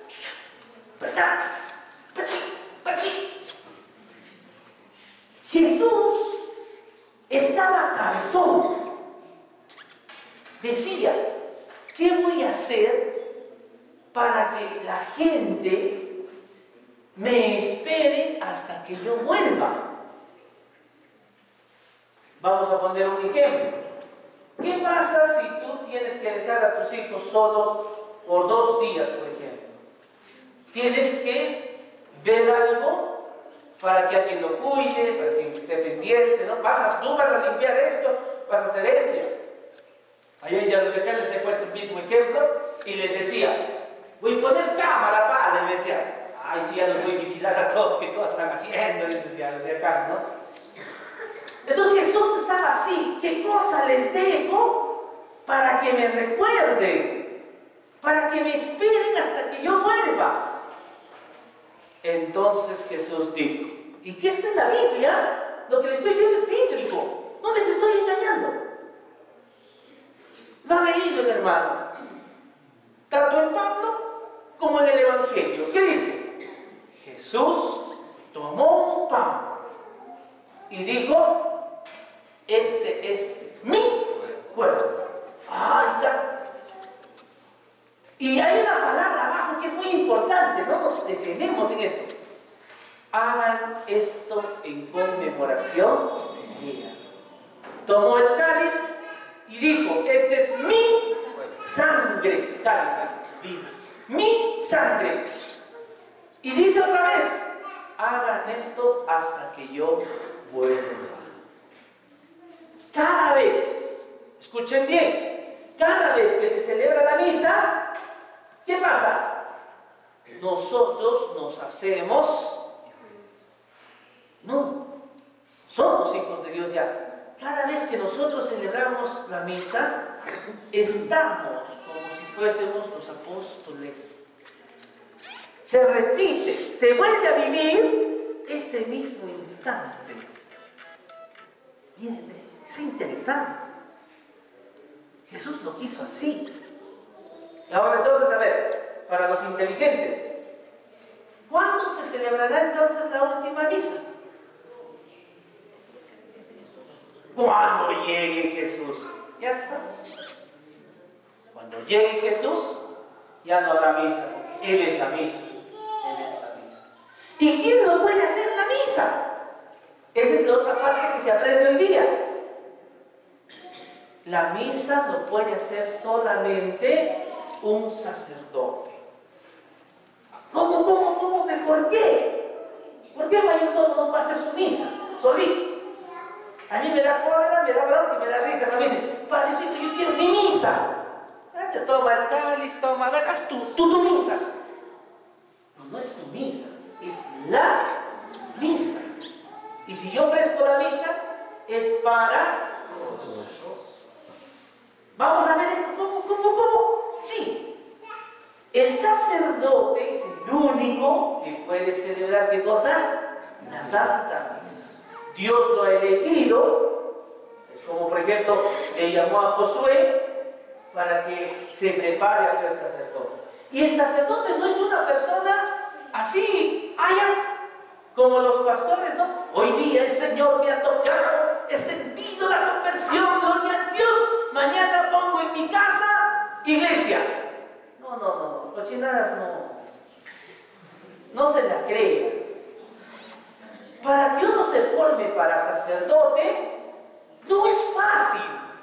Jesús estaba cabezón. Decía, ¿qué voy a hacer para que la gente me espere hasta que yo vuelva? Vamos a poner un ejemplo. ¿Qué pasa si tú tienes que dejar a tus hijos solos por dos días, por ejemplo? Tienes que ver algo para que alguien lo cuide, para que esté pendiente, ¿no? Vas a, tú vas a limpiar esto, vas a hacer esto. Allá en Yarucacán les he puesto el mismo ejemplo y les decía, voy a poner cámara, padre, me decía, ay, sí, ya los voy a vigilar a todos, qué cosas están haciendo, les decía acá, ¿no? Entonces Jesús estaba así, ¿qué cosa les dejo para que me recuerden? Para que me esperen hasta que yo vuelva. Entonces Jesús dijo, ¿y qué está en la Biblia? Lo que les estoy diciendo es bíblico, no les estoy engañando. Lo ha leído el hermano, tanto en Pablo como en el Evangelio. ¿Qué dice? Jesús tomó un pan y dijo, este es mi cuerpo. Ahí está. Y hay una palabra abajo que es muy importante, no nos detenemos en esto. Hagan esto en conmemoración mía. Tomó el cáliz y dijo, este es mi sangre. Cáliz, cáliz, mi sangre. Y dice otra vez, hagan esto hasta que yo vuelva. Cada vez, escuchen bien, cada vez que se celebra la misa, ¿qué pasa? Nosotros nos hacemos, no, somos hijos de Dios ya. Cada vez que nosotros celebramos la misa, estamos como si fuésemos los apóstoles. Se repite, se vuelve a vivir ese mismo instante. Miren, es interesante. Jesús lo quiso así. Y ahora entonces, a ver, para los inteligentes, ¿cuándo se celebrará entonces la última misa? Cuando llegue Jesús. Ya está. Cuando llegue Jesús, ya no habrá misa, porque Él es la misa. Él es la misa. ¿Y quién lo puede hacer en la misa? Esa es la otra parte que se aprende hoy día. La misa lo puede hacer solamente un sacerdote. ¿Cómo, cómo, cómo? ¿Por qué? ¿Por qué el mayordomo no va a hacer su misa solito? A mí me da cólera, me da bronca, me da risa. Me dice, padrecito, yo quiero mi misa. Te toma el cáliz, toma, verás tú, tú tu misa. No, no es tu misa, es la misa. Y si yo ofrezco la misa, es para todos. Vamos a ver esto, ¿cómo, cómo, cómo? Sí, el sacerdote es el único que puede celebrar, ¿qué cosa? La Santa Misa. Dios lo ha elegido, es como por ejemplo, le llamó a Josué para que se prepare a ser sacerdote. Y el sacerdote no es una persona así, allá, como los pastores, ¿no? Hoy día el Señor me ha tocado, he sentido la conversión, gloria a Dios, mañana pongo en mi casa iglesia. No, no, no, cochinadas no. No se la crea. Para que uno se forme para sacerdote, no es fácil.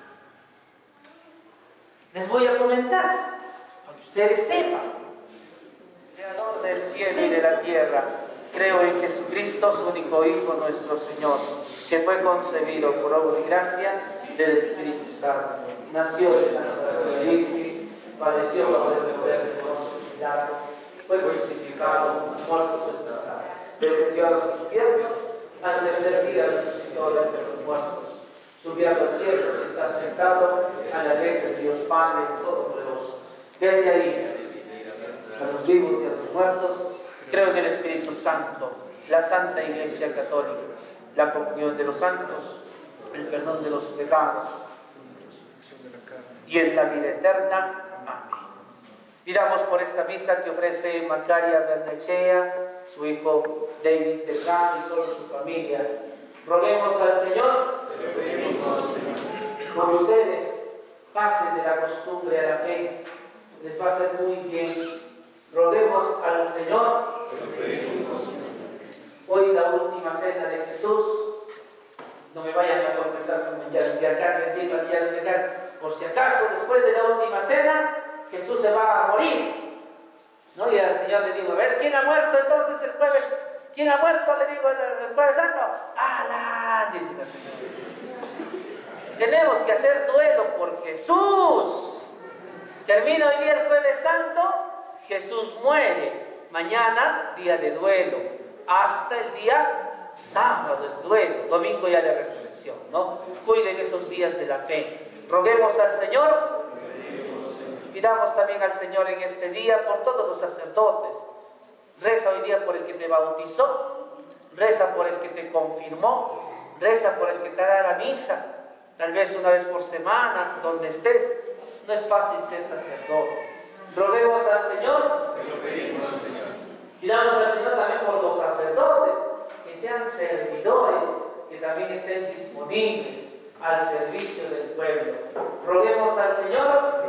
Les voy a comentar, para que ustedes sepan. Creador del cielo y de la tierra, creo en Jesucristo, su único Hijo, nuestro Señor, que fue concebido por obra y gracia del Espíritu Santo. Nació de Santa Virgen, padeció bajo el poder de Poncio Pilato, fue crucificado, muerto sepultado, descendió a los infiernos, al tercer día resucitó de entre los muertos, subió a los cielos y está sentado a la derecha de Dios Padre Todopoderoso. Desde ahí, a los vivos y a los muertos, creo en el Espíritu Santo, la Santa Iglesia Católica, la comunión de los santos, el perdón de los pecados y en la vida eterna. Amén. Pidamos por esta misa que ofrece Macaria Bernechea, su hijo Davis de Can y toda su familia. Roguemos al Señor, por ustedes pasen de la costumbre a la fe, les va a hacer muy bien. Roguemos al Señor. Hoy la última cena de Jesús. No me vayan a contestar como ya acá les digo aquí al llegar. Por si acaso, después de la última cena, Jesús se va a morir. ¿No? Y al Señor le digo, a ver, ¿quién ha muerto entonces el jueves? ¿Quién ha muerto? Le digo el jueves santo. ¡Alá! Dice la Señora. Tenemos que hacer duelo por Jesús. Termina hoy día el jueves santo. Jesús muere, mañana día de duelo, hasta el día sábado es duelo, domingo ya la resurrección, ¿no? Cuiden esos días de la fe. Roguemos al Señor, pidamos también al Señor en este día por todos los sacerdotes. Reza hoy día por el que te bautizó, reza por el que te confirmó, reza por el que te hará la misa, tal vez una vez por semana, donde estés. No es fácil ser sacerdote. Roguemos al Señor, pidamos al Señor también por los sacerdotes, que sean servidores, que también estén disponibles al servicio del pueblo. Roguemos al Señor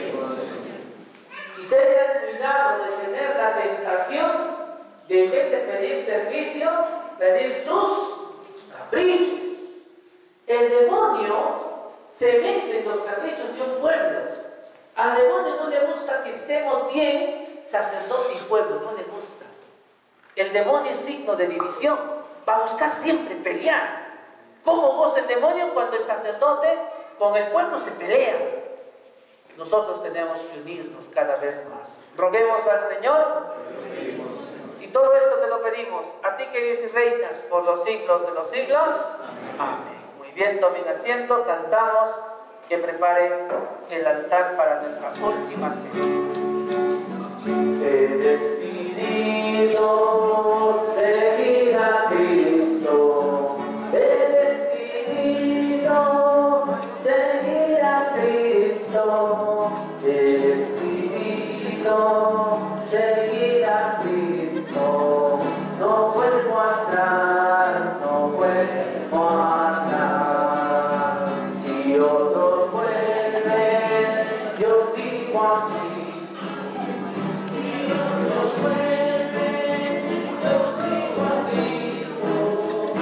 y tengan cuidado de tener la tentación de, en vez de pedir servicio, pedir sus caprichos. El demonio se mete en los caprichos de un pueblo. Al demonio no le gusta que estemos bien, sacerdote y pueblo, no le gusta. El demonio es signo de división, va a buscar siempre pelear. ¿Cómo goza el demonio cuando el sacerdote con el pueblo se pelea? Nosotros tenemos que unirnos cada vez más. Roguemos al Señor. Y todo esto te lo pedimos, a ti que vives y reinas por los siglos de los siglos. Amén. Muy bien, tomen asiento, cantamos. Que prepare el altar para nuestra última cena. He decidido seguir a Cristo. He decidido seguir a Cristo. He decidido seguir a Cristo. No vuelvo atrás, no vuelvo atrás. Si otros vuelven, yo sigo así. Si otros vuelven, yo sigo a Cristo.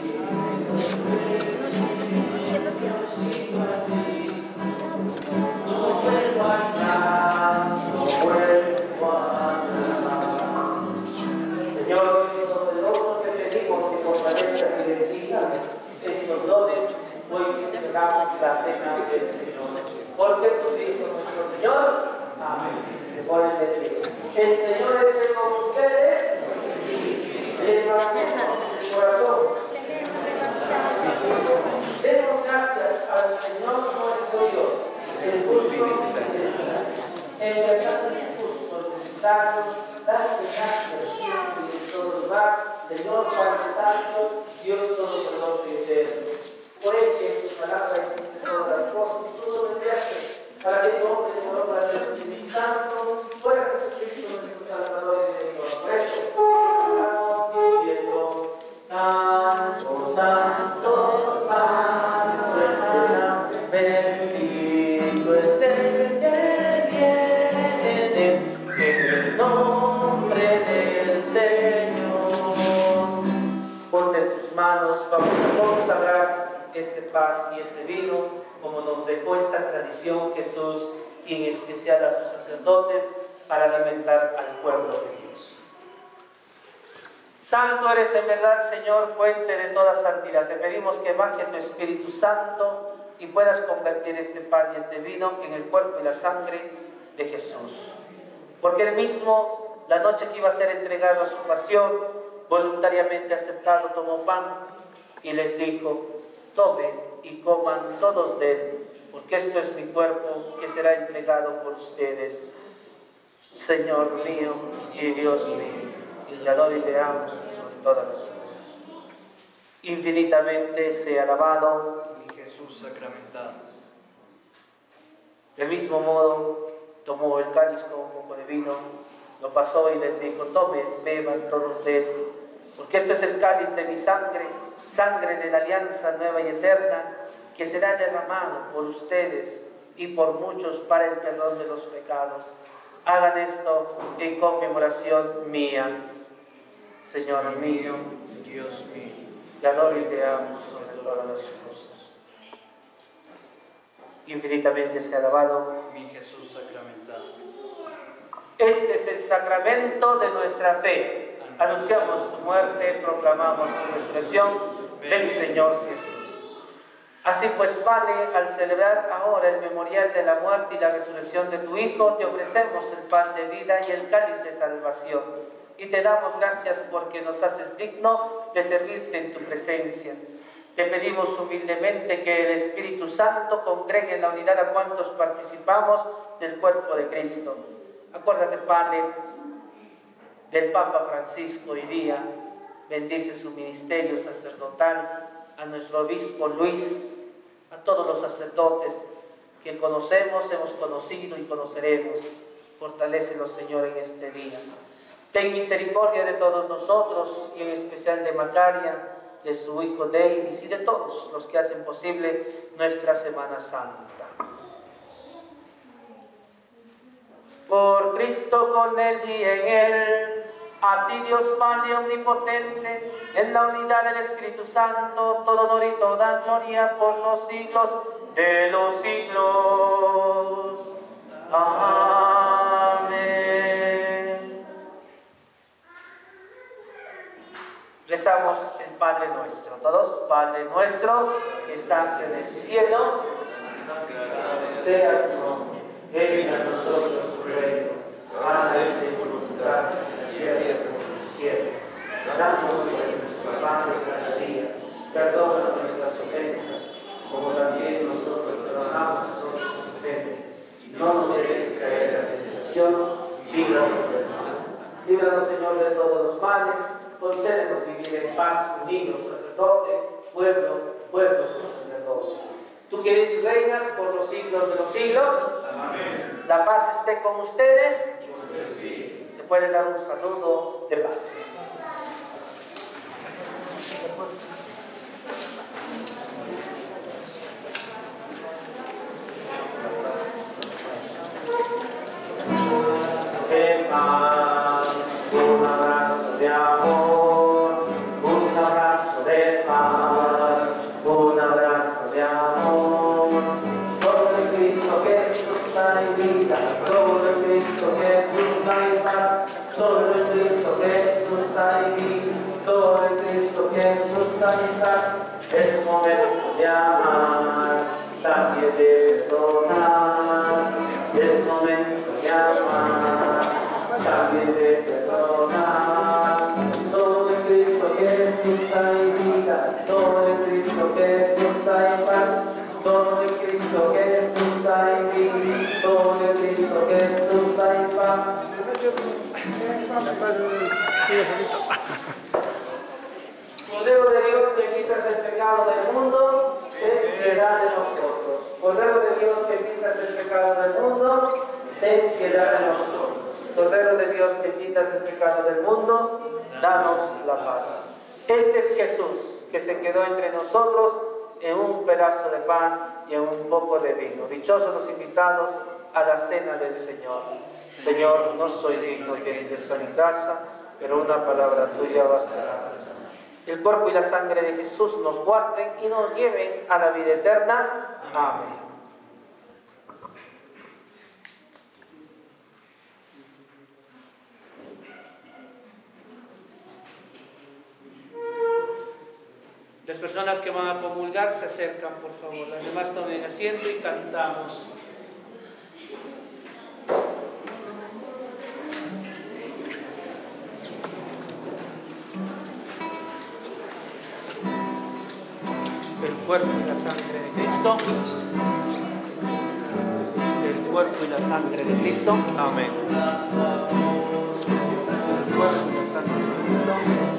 Si otros vuelven, yo sigo a Cristo. No vuelvo atrás, no vuelvo atrás. Señor Dios Todopoderoso, te pedimos que fortalezcas y bendigas estos dones. Hoy celebramos la cena del Señor. Por Jesucristo nuestro Señor. Amén. Te pones de pie. El Señor esté con ustedes. Les bendiga el corazón. Demos gracias al Señor nuestro Dios. enviarás justos necesitados, darte gracias siempre y en todo lugar, Señor Padre Santo, Dios Todopoderoso y Eterno. Por eso en tu palabra existen todas las cosas y todo lo que haces, para que tu hombre por obra del Espíritu Santo fuera Jesucristo nuestro Salvador y Redentor. Por eso, estamos diciendo, Santo, Santo, Santo es el bendito es el que viene en el nombre del Señor. Ponte en sus manos, vamos a consagrar este pan y este vino, como nos dejó esta tradición Jesús, y en especial a sus sacerdotes, para alimentar al pueblo de Dios. Santo eres en verdad, Señor, fuente de toda santidad. Te pedimos que baje tu Espíritu Santo y puedas convertir este pan y este vino en el cuerpo y la sangre de Jesús. Porque él mismo, la noche que iba a ser entregado a su pasión, voluntariamente aceptado, tomó pan y les dijo: tomen y coman todos de él, porque esto es mi cuerpo que será entregado por ustedes. Señor mío y Dios mío, te adoro y te amo sobre todas las cosas. Infinitamente sea alabado mi Jesús sacramentado. Del mismo modo, tomó el cáliz con un poco de vino, lo pasó y les dijo: tomen, beban todos de él, porque esto es el cáliz de mi sangre, sangre de la alianza nueva y eterna, que será derramado por ustedes y por muchos para el perdón de los pecados. Hagan esto en conmemoración mía. Señor mío, Dios mío, te adoro y te amo sobre todas las cosas. Infinitamente sea alabado mi Jesús sacramentado. Este es el sacramento de nuestra fe. Anunciamos tu muerte, proclamamos tu resurrección. Ven, Señor Jesús. Así pues, Padre, al celebrar ahora el memorial de la muerte y la resurrección de tu Hijo, te ofrecemos el pan de vida y el cáliz de salvación. Y te damos gracias porque nos haces digno de servirte en tu presencia. Te pedimos humildemente que el Espíritu Santo congregue en la unidad a cuantos participamos del cuerpo de Cristo. Acuérdate, Padre, del Papa Francisco hoy día. Bendice su ministerio sacerdotal, a nuestro obispo Luis, a todos los sacerdotes que conocemos, hemos conocido y conoceremos. Fortalécelos, Señor, en este día. Ten misericordia de todos nosotros y en especial de Macaria, de su hijo Davis y de todos los que hacen posible nuestra Semana Santa. Por Cristo, con Él y en Él, a ti, Dios Padre omnipotente, en la unidad del Espíritu Santo, todo honor y toda gloria por los siglos de los siglos. Amén. Rezamos el Padre Nuestro. Todos, Padre Nuestro, que estás en el cielo, sea tu nombre, venga a nosotros tu reino, hágase tu voluntad, tierra como el cielo. Danos hoy nuestro pan de cada día, perdona nuestras ofensas, como también nosotros perdonamos a los que nos ofenden. No nos dejes caer en la tentación, líbranos del mal. Líbranos, Señor, de todos los males, concédenos vivir en paz, unidos, sacerdote, pueblo, pueblo, sacerdote. Tú que eres y reinas por los siglos de los siglos. Amén. La paz esté con ustedes. Se puede dar un saludo de paz. De paz, un abrazo de amor, un abrazo de paz, un abrazo de amor. Solo en Cristo Jesús hay vida, solo en Cristo Jesús hay paz, solo en Cristo Jesús hay vida, solo en Cristo Jesús hay paz. Es momento de amar, también de perdonar. Es momento de amar, también de perdonar. Solo en Cristo Jesús hay vida, solo en Cristo Jesús hay paz, solo en Cristo Jesús hay vida, solo en Cristo Jesús paz. La paz es solito. Cordero de Dios que quitas el pecado del mundo, ten piedad de nosotros. Cordero de Dios que quitas el pecado del mundo, ten piedad de nosotros. Cordero de Dios que quitas el pecado del mundo, danos la paz. Este es Jesús que se quedó entre nosotros en un pedazo de pan y en un poco de vino. Dichosos los invitados a la cena del Señor. Señor, no soy digno que entres a mi casa, pero una palabra tuya bastará. El cuerpo y la sangre de Jesús nos guarden y nos lleven a la vida eterna. Amén. Las personas que van a comulgar se acercan, por favor. Las demás tomen asiento y cantamos. El cuerpo y la sangre de Cristo. El cuerpo y la sangre de Cristo. Amén. El cuerpo y la sangre de Cristo.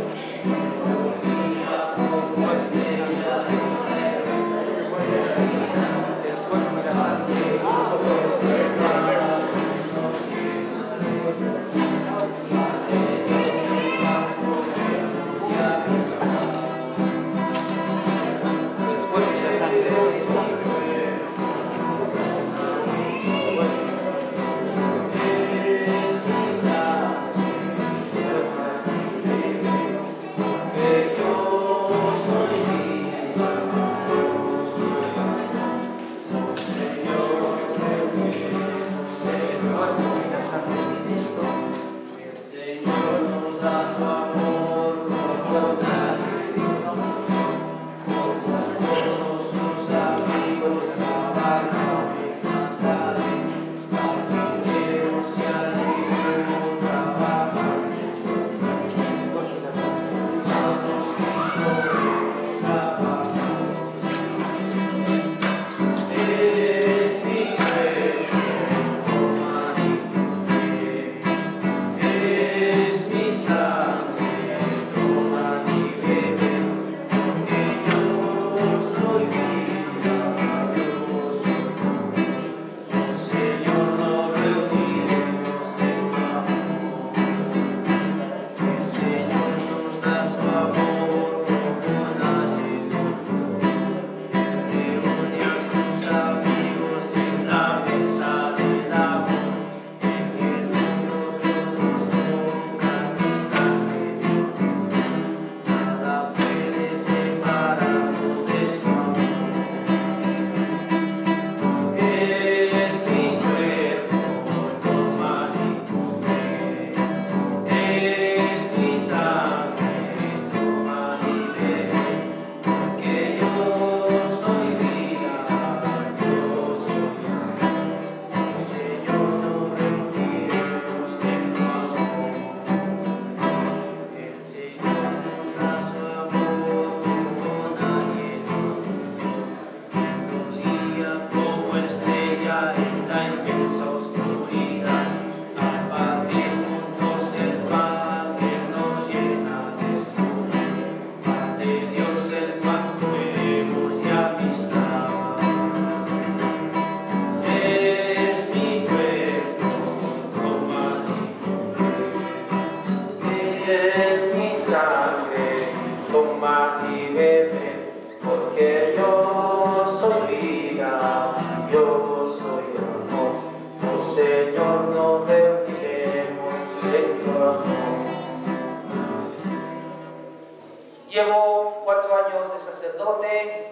Llevo cuatro años de sacerdote,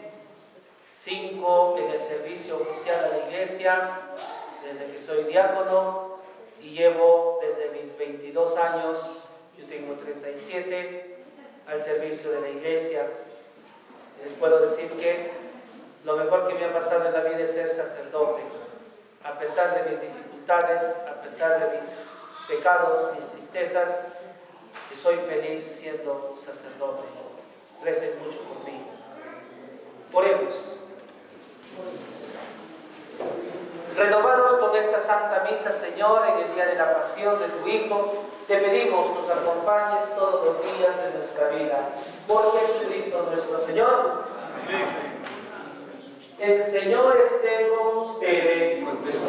cinco en el servicio oficial a la iglesia, desde que soy diácono, y llevo desde mis veintidós años, yo tengo treinta y siete, al servicio de la iglesia. Les puedo decir que lo mejor que me ha pasado en la vida es ser sacerdote. A pesar de mis dificultades, a pesar de mis pecados, mis tristezas, y soy feliz siendo sacerdote. Recen mucho por mí. Oremos. Renovados con esta Santa Misa, Señor, en el día de la pasión de tu Hijo, te pedimos nos acompañes todos los días de nuestra vida. Por Jesucristo nuestro Señor. Amén. El Señor esté con ustedes.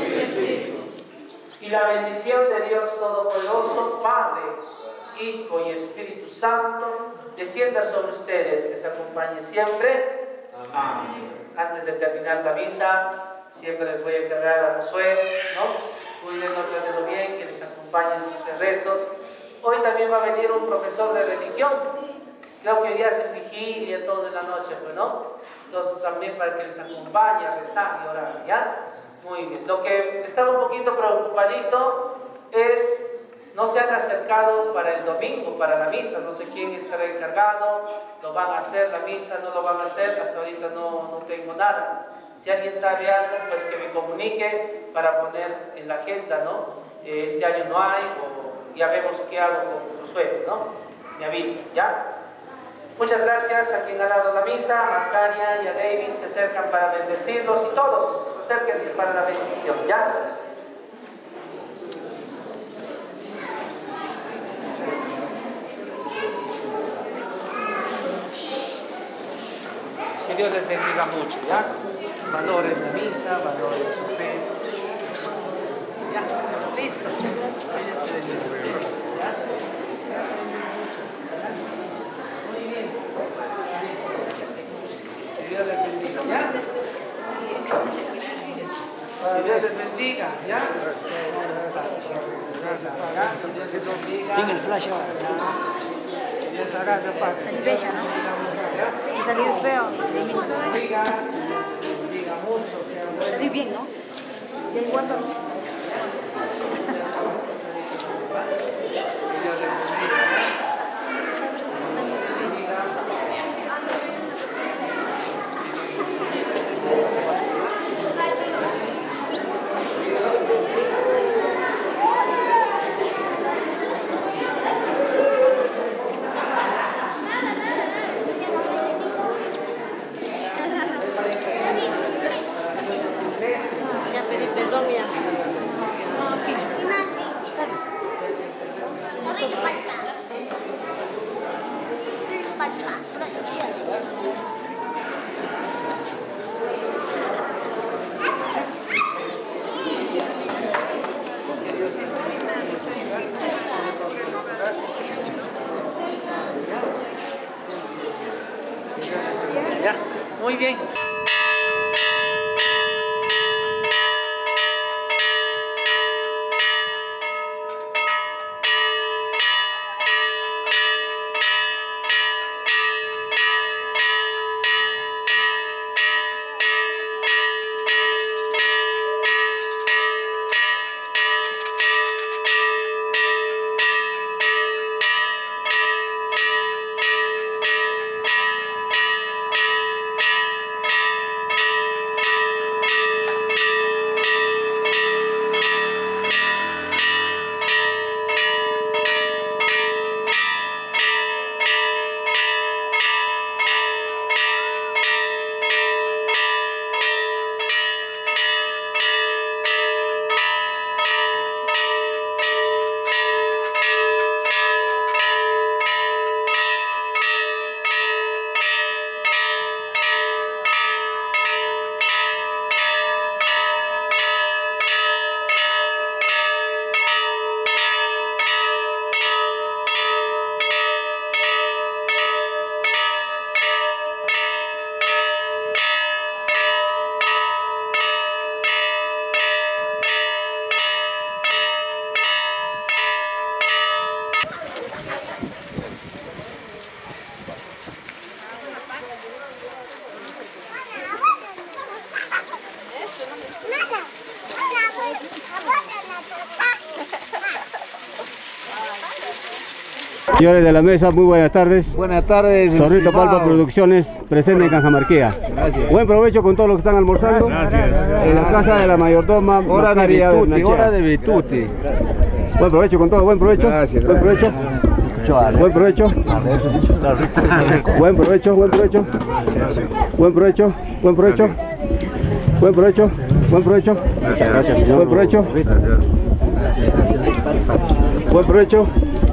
Y la bendición de Dios Todopoderoso, Padre, Hijo y Espíritu Santo, descienda sobre ustedes, les acompañe siempre. Amén. Antes de terminar la misa, siempre les voy a encargar a Josué, ¿no? Cuídenlo, trátenlo bien, que les acompañe en sus rezos. Hoy también va a venir un profesor de religión. Creo que hoy día hacen vigilia todo en la noche, pues, ¿no? Entonces también para que les acompañe a rezar y orar, ¿ya? Muy bien. Lo que estaba un poquito preocupadito es, no se han acercado para el domingo, para la misa. No sé quién estará encargado, lo van a hacer la misa, no lo van a hacer, hasta ahorita no, no tengo nada. Si alguien sabe algo, pues que me comunique para poner en la agenda, ¿no? Eh, este año no hay, o ya vemos qué hago con Josué, ¿no? Me avisa, ¿ya? Muchas gracias a quien ha dado la misa, a Macaria y a Davis, se acercan para bendecirlos y todos acérquense para la bendición, ¿ya? Que Dios les bendiga mucho, ¿ya? Valoren la misa, valoren su fe. ¿Ya? ¿Listo? ¿Ya? Muy bien. Que Dios les bendiga, ¿ya? Que Dios les bendiga, ¿ya? Sin el flash ahora. Dios haga de paz. Salí bella, ¿no? Si salí feo. Bendiga, bendiga mucho. Salí bien, ¿no? Ya igual no. Ya, muy bien. Señores de la mesa, muy buenas tardes. Buenas tardes. Zorrito Palpa Producciones, presente en Cajamarquía. Gracias. Buen provecho con todos los que están almorzando. Gracias. En la casa de la mayordoma. Hora de Bituti, hora de Bituti. Buen provecho con todo, buen provecho. Gracias. Buen provecho. Buen provecho. Buen provecho, buen provecho. Buen provecho, buen provecho. Buen provecho, buen provecho. Muchas gracias, señor. Buen provecho. Gracias. Buen provecho.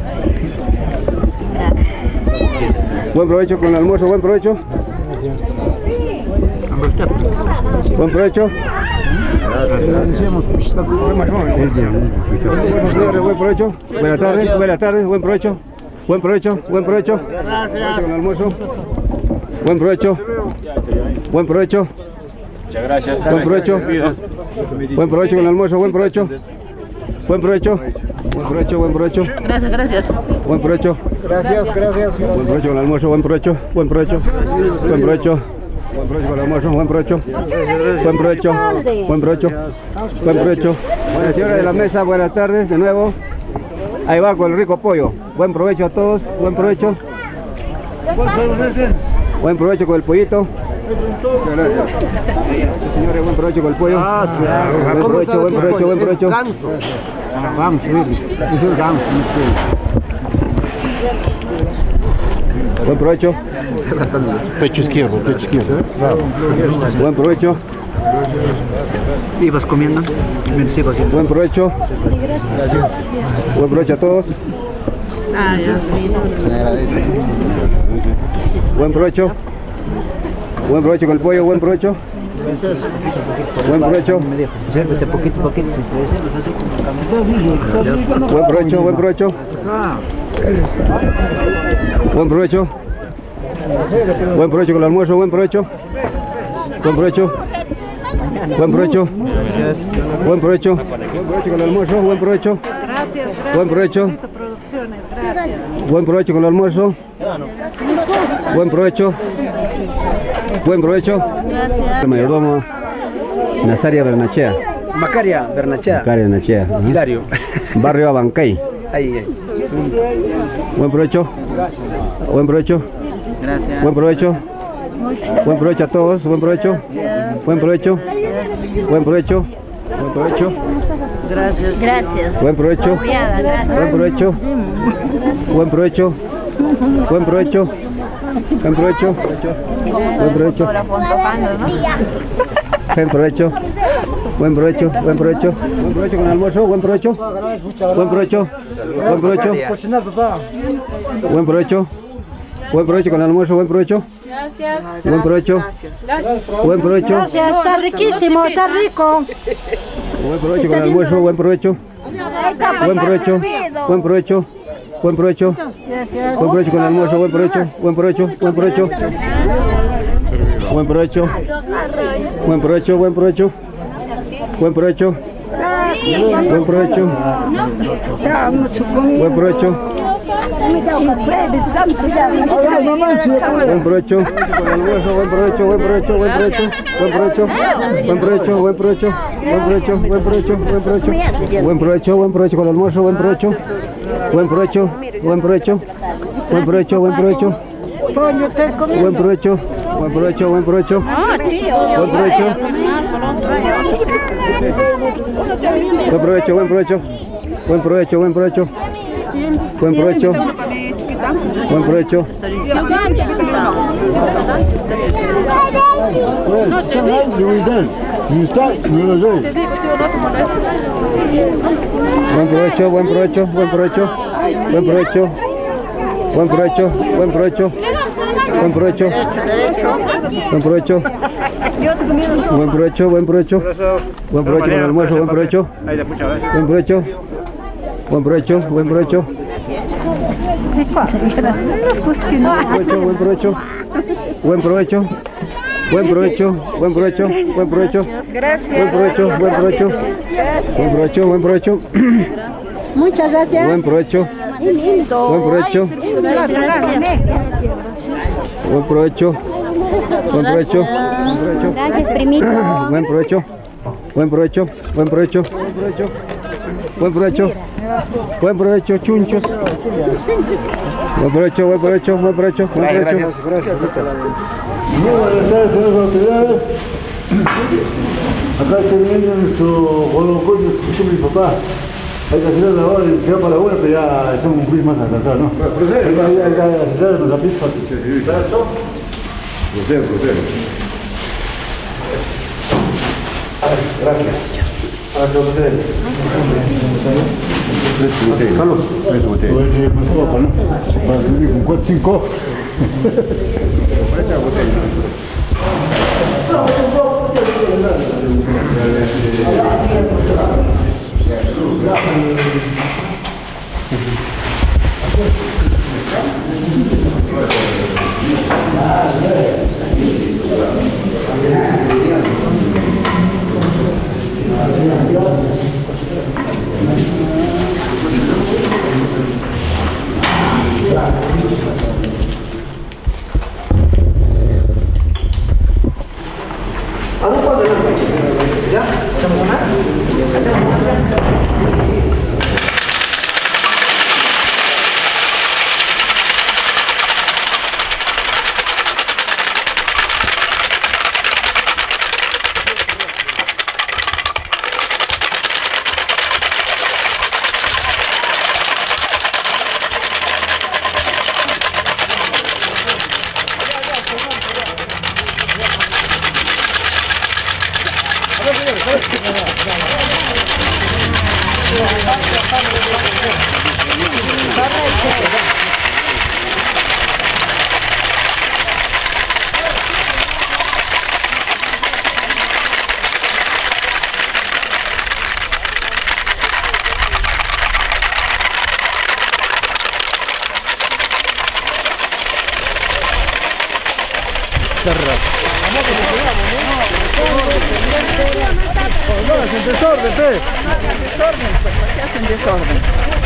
Buen provecho con el almuerzo, buen provecho. Buen provecho. Buenos días, buen provecho. Buenas tardes, buenas tardes, buen provecho. Buen provecho, buen provecho. Gracias. Con el almuerzo. Buen provecho. Buen provecho. Muchas gracias. Buen provecho. Buen provecho con el almuerzo, buen provecho. Buen provecho. Buen provecho, buen provecho. Gracias, gracias. Buen provecho. Gracias, gracias. Buen provecho con el almuerzo, buen provecho. Buen provecho. Buen provecho. Buen provecho con el almuerzo, buen provecho. Buen provecho. Buen provecho. Buen provecho. Buenas señora de la mesa, buenas tardes de nuevo. Ahí va con el rico pollo. Buen provecho a todos. Buen provecho. Buen provecho con el pollito. Muchas gracias. Señores, buen provecho con el pollo. Buen provecho, buen provecho, buen provecho. Vamos, buen provecho. Pecho izquierdo, pecho izquierdo. Buen provecho. ¿Ibas comiendo? Buen provecho. Gracias. Buen provecho a todos. Ah, ya. Me agradece. Buen provecho. Buen provecho con el pollo, buen provecho. Gracias. Buen provecho. Sérvete poquito, poquito. Buen provecho, buen provecho. Buen provecho. Buen provecho con el almuerzo, buen provecho. Buen provecho. Buen provecho. Buen provecho. Buen provecho con el almuerzo, buen provecho. Gracias, gracias. Buen provecho. Producciones, gracias. Buen provecho con el almuerzo. Buen provecho. Buen provecho. Gracias. El mayordomo Nazaria Bernachea. Macaria Bernachea. Macaria Bernachea. Ajá. Hilario. Barrio Abancay. Ahí, ahí. Buen provecho. Gracias. Buen provecho. Gracias. Buen provecho. Buen provecho a todos. Buen provecho. Buen provecho. Buen provecho. Buen provecho. Gracias. Gracias. Buen provecho. Buen provecho. Buen provecho. Buen provecho. Buen provecho. Buen provecho. Buen provecho. Buen provecho. Buen provecho. Buen provecho con el almuerzo. Buen provecho. Buen provecho. Buen provecho. Buen provecho. Buen provecho con el almuerzo. Buen provecho. Gracias. Buen provecho. Buen provecho. Gracias, está riquísimo, está rico. Buen provecho con el almuerzo. Buen provecho. Buen provecho. Buen provecho. Buen provecho. Buen provecho con el almuerzo. Buen provecho. Buen provecho. Buen provecho. Buen provecho. Buen provecho. Buen provecho. Buen provecho. Buen provecho. Buen provecho. Buen provecho. Con el almuerzo. Buen provecho. Buen provecho. Buen provecho. Buen provecho. Buen provecho. Buen provecho. Buen provecho. Buen provecho. Buen provecho. Buen provecho. Buen provecho con el almuerzo. Buen provecho. Buen provecho. Buen provecho. Buen provecho. Buen provecho. Buen provecho. Buen provecho. Buen provecho. Buen provecho. Buen provecho. Buen provecho. Buen provecho. Buen provecho. Buen provecho. Buen provecho. Buen provecho, buen provecho, buen provecho. Buen provecho. Buen provecho, buen provecho. Buen provecho. Buen provecho. Buen provecho, buen provecho. Buen provecho con el almuerzo, buen provecho. Buen provecho. Buen provecho, buen provecho. Buen provecho, buen provecho. Buen provecho, buen provecho, buen provecho. Buen provecho, buen provecho. Buen provecho, buen provecho. Muchas gracias. Buen provecho. Buen provecho. Buen provecho. Buen provecho. Gracias, primito. Buen provecho. Buen provecho. Buen provecho. Buen provecho. Buen provecho. Buen provecho, chunchos. Buen provecho, buen provecho, buen provecho. Buen provecho. Muy buenas tardes, señoras autoridades. Acá estoy viendo nuestro Guadalupe, nuestro costumbre de mi papá. Hay que acelerar la hora y quedar para la hora, pero ya son un poquito más alcanzados, ¿no? Hay que, hay que acelerarnos rápido para que se sirva. Procede, procede. Gracias. Ahora, señor presidente. Salud. Oye, pues poco, ¿no? Para subir con cuatro, cinco. No, hacen desorden, pe. ¿Qué hacen desorden?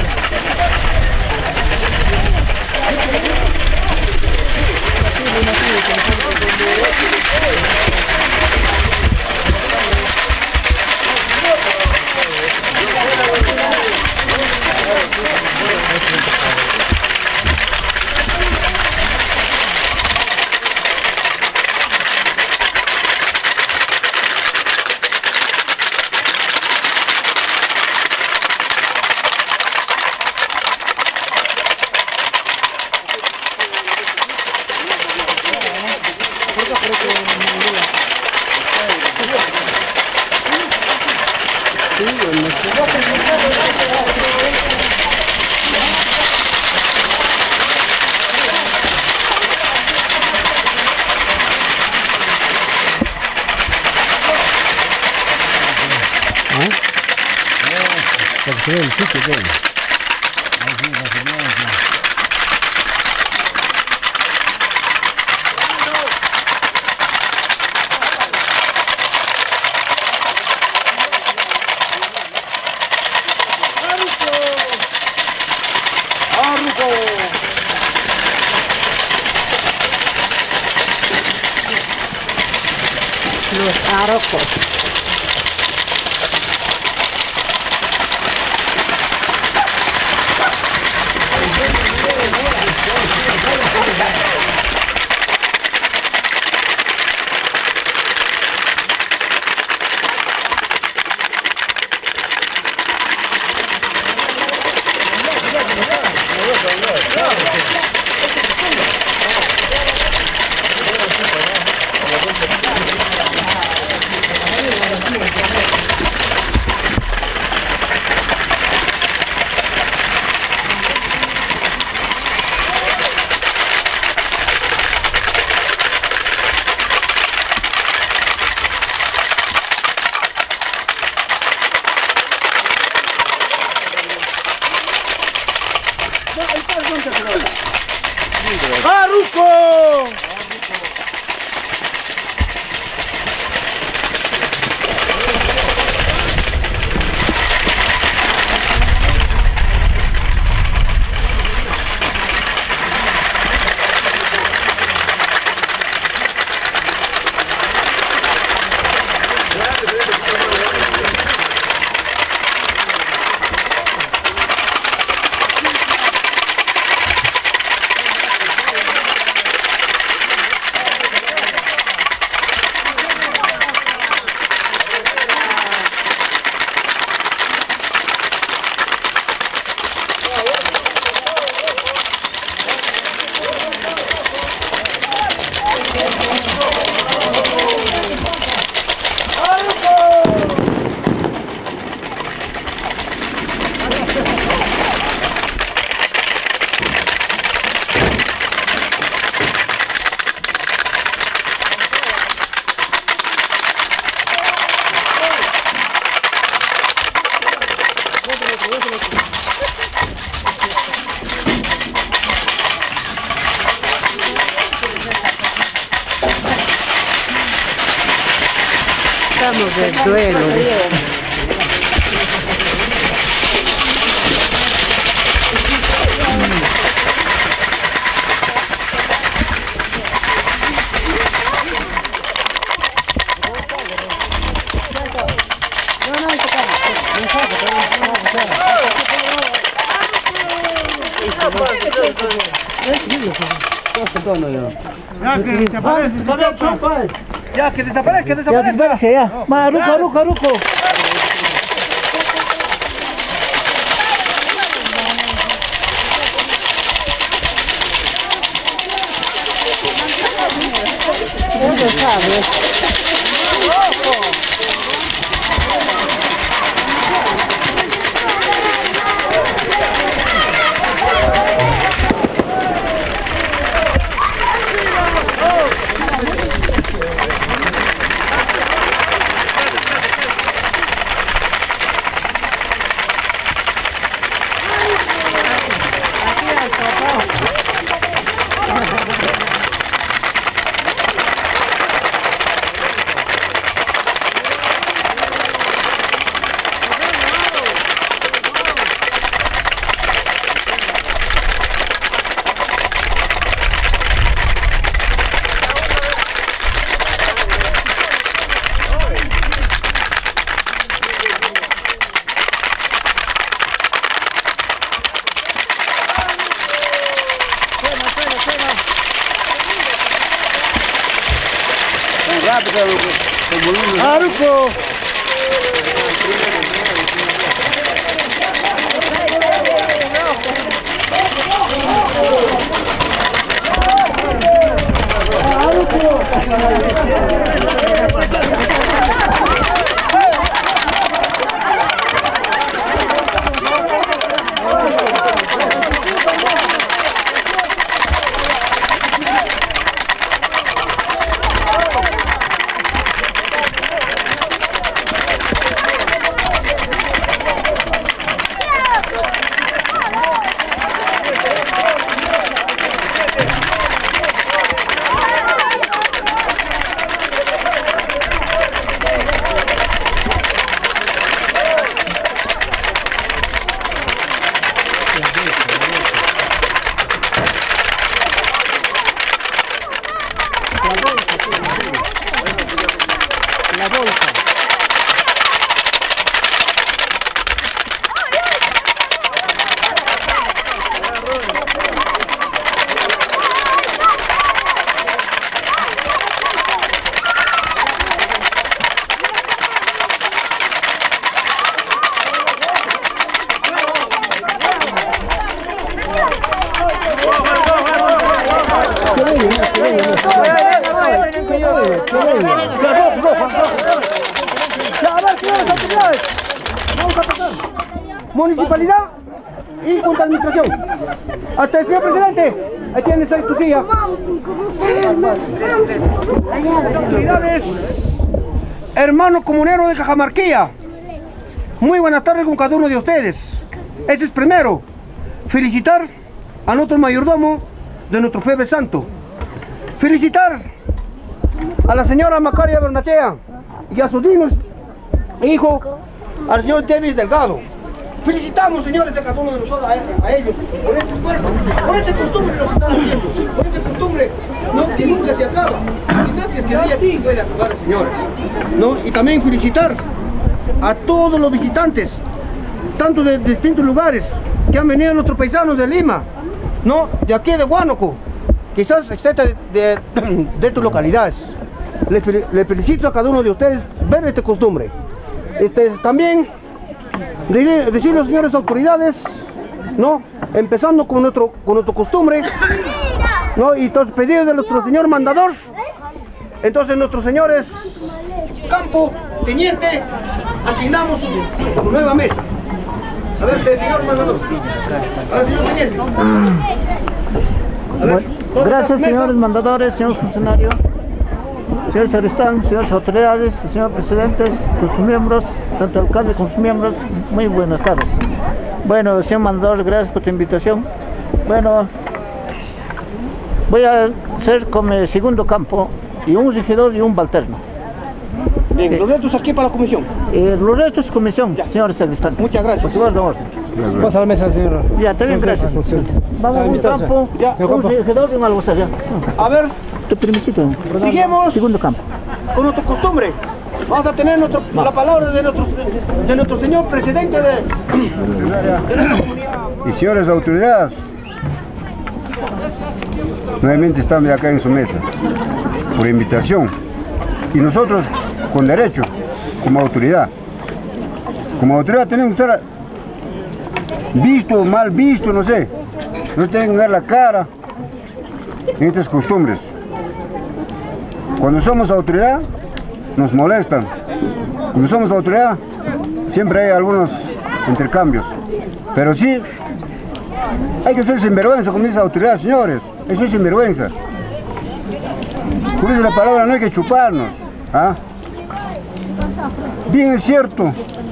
Los arocos. ¡Arruco! Estamos de duelo, dice. Ya, que desaparece, ya, que desaparezca, que desaparezca. Ya, ya. Ma, ruco, ruco, ruco. ¿Dónde sabes? Aruco. Municipalidad y Junta de Administración. Hasta el señor presidente, ahí tienes ahí tu silla. Autoridades, hermano comunero de Cajamarquía, muy buenas tardes con cada uno de ustedes. Ese es primero, felicitar a nuestro mayordomo de nuestro Jueves Santo. Felicitar a la señora Macaria Bernachea y a su digno hijo, al señor Davis Delgado. Felicitamos, señores, de cada uno de nosotros, a, a ellos, por este esfuerzo, por esta costumbre lo que están haciendo, por esta costumbre, ¿no?, que nunca se acaba, y nadie es que día a día puede acabar, señores, ¿no? Y también felicitar a todos los visitantes, tanto de, de distintos lugares, que han venido nuestros paisanos de Lima, ¿no?, de aquí de Huánuco, quizás etcétera, de, de, de tus localidades. Les, les felicito a cada uno de ustedes ver esta costumbre. Este, también de, decirle a las señores autoridades, ¿no?, empezando con nuestro con nuestra costumbre, ¿no?, y entonces pedido de nuestro señor mandador, entonces nuestros señores campo, teniente, asignamos su, su nueva mesa. A ver, señor mandador, a ver, señor teniente. A ver, gracias, señores mandadores, señores funcionarios, señores sacristán, señores autoridades, señores presidentes, con sus miembros, tanto el alcalde como sus miembros, muy buenas tardes. Bueno, señor mandador, gracias por tu invitación. Bueno, voy a hacer como segundo campo, y un regidor y un balterno. Bien, los restos aquí para la comisión. Eh, los restos comisión, ya. Señor secretario. Muchas gracias. Por favor, pasa a la mesa, señor. Ya, está bien, gracias. Vamos a un campo, ya. un regidor y un alguacil, ya. A ver. Te permisito. Seguimos. Segundo campo. Con nuestra costumbre. Vamos a tener nuestro, la palabra de nuestro, de nuestro señor presidente de, de la comunidad. Y señores autoridades, nuevamente estamos acá en su mesa, por invitación. Y nosotros, con derecho, como autoridad. Como autoridad tenemos que estar visto, mal visto, no sé. No tienen que dar la cara en estas costumbres. Cuando somos autoridad, nos molestan. Cuando somos autoridad, siempre hay algunos intercambios. Pero sí, hay que ser sinvergüenza con esas autoridades, señores. Hay que ser sinvergüenza. Por eso la palabra no hay que chuparnos. ¿Ah? Bien es cierto,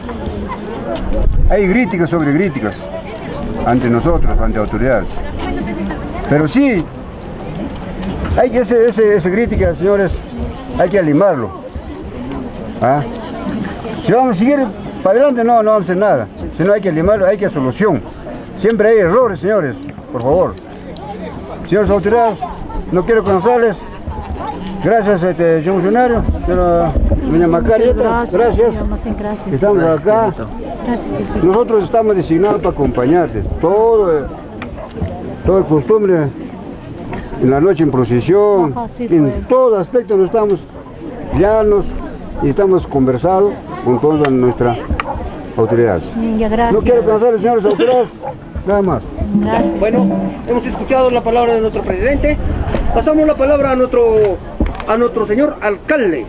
hay críticas sobre críticas ante nosotros, ante autoridades. Pero sí, hay que ese, ese, esa crítica, señores, hay que alimarlo. ¿Ah? Si vamos a seguir para adelante, no, no vamos a hacer nada. Si no, hay que alimarlo, hay que solución. Siempre hay errores, señores, por favor. Señores autoridades, no quiero cansarles. Gracias, este, señor funcionario, señora doña Macarieta, gracias. Estamos acá. Nosotros estamos designados para acompañarte. Todo, todo el costumbre, en la noche en procesión, en todo aspecto nos estamos llanos y estamos conversando con todas nuestras autoridades. No quiero cansar, señores autoridades, nada más. Ya, bueno, hemos escuchado la palabra de nuestro presidente. Pasamos la palabra a nuestro, a nuestro señor alcalde.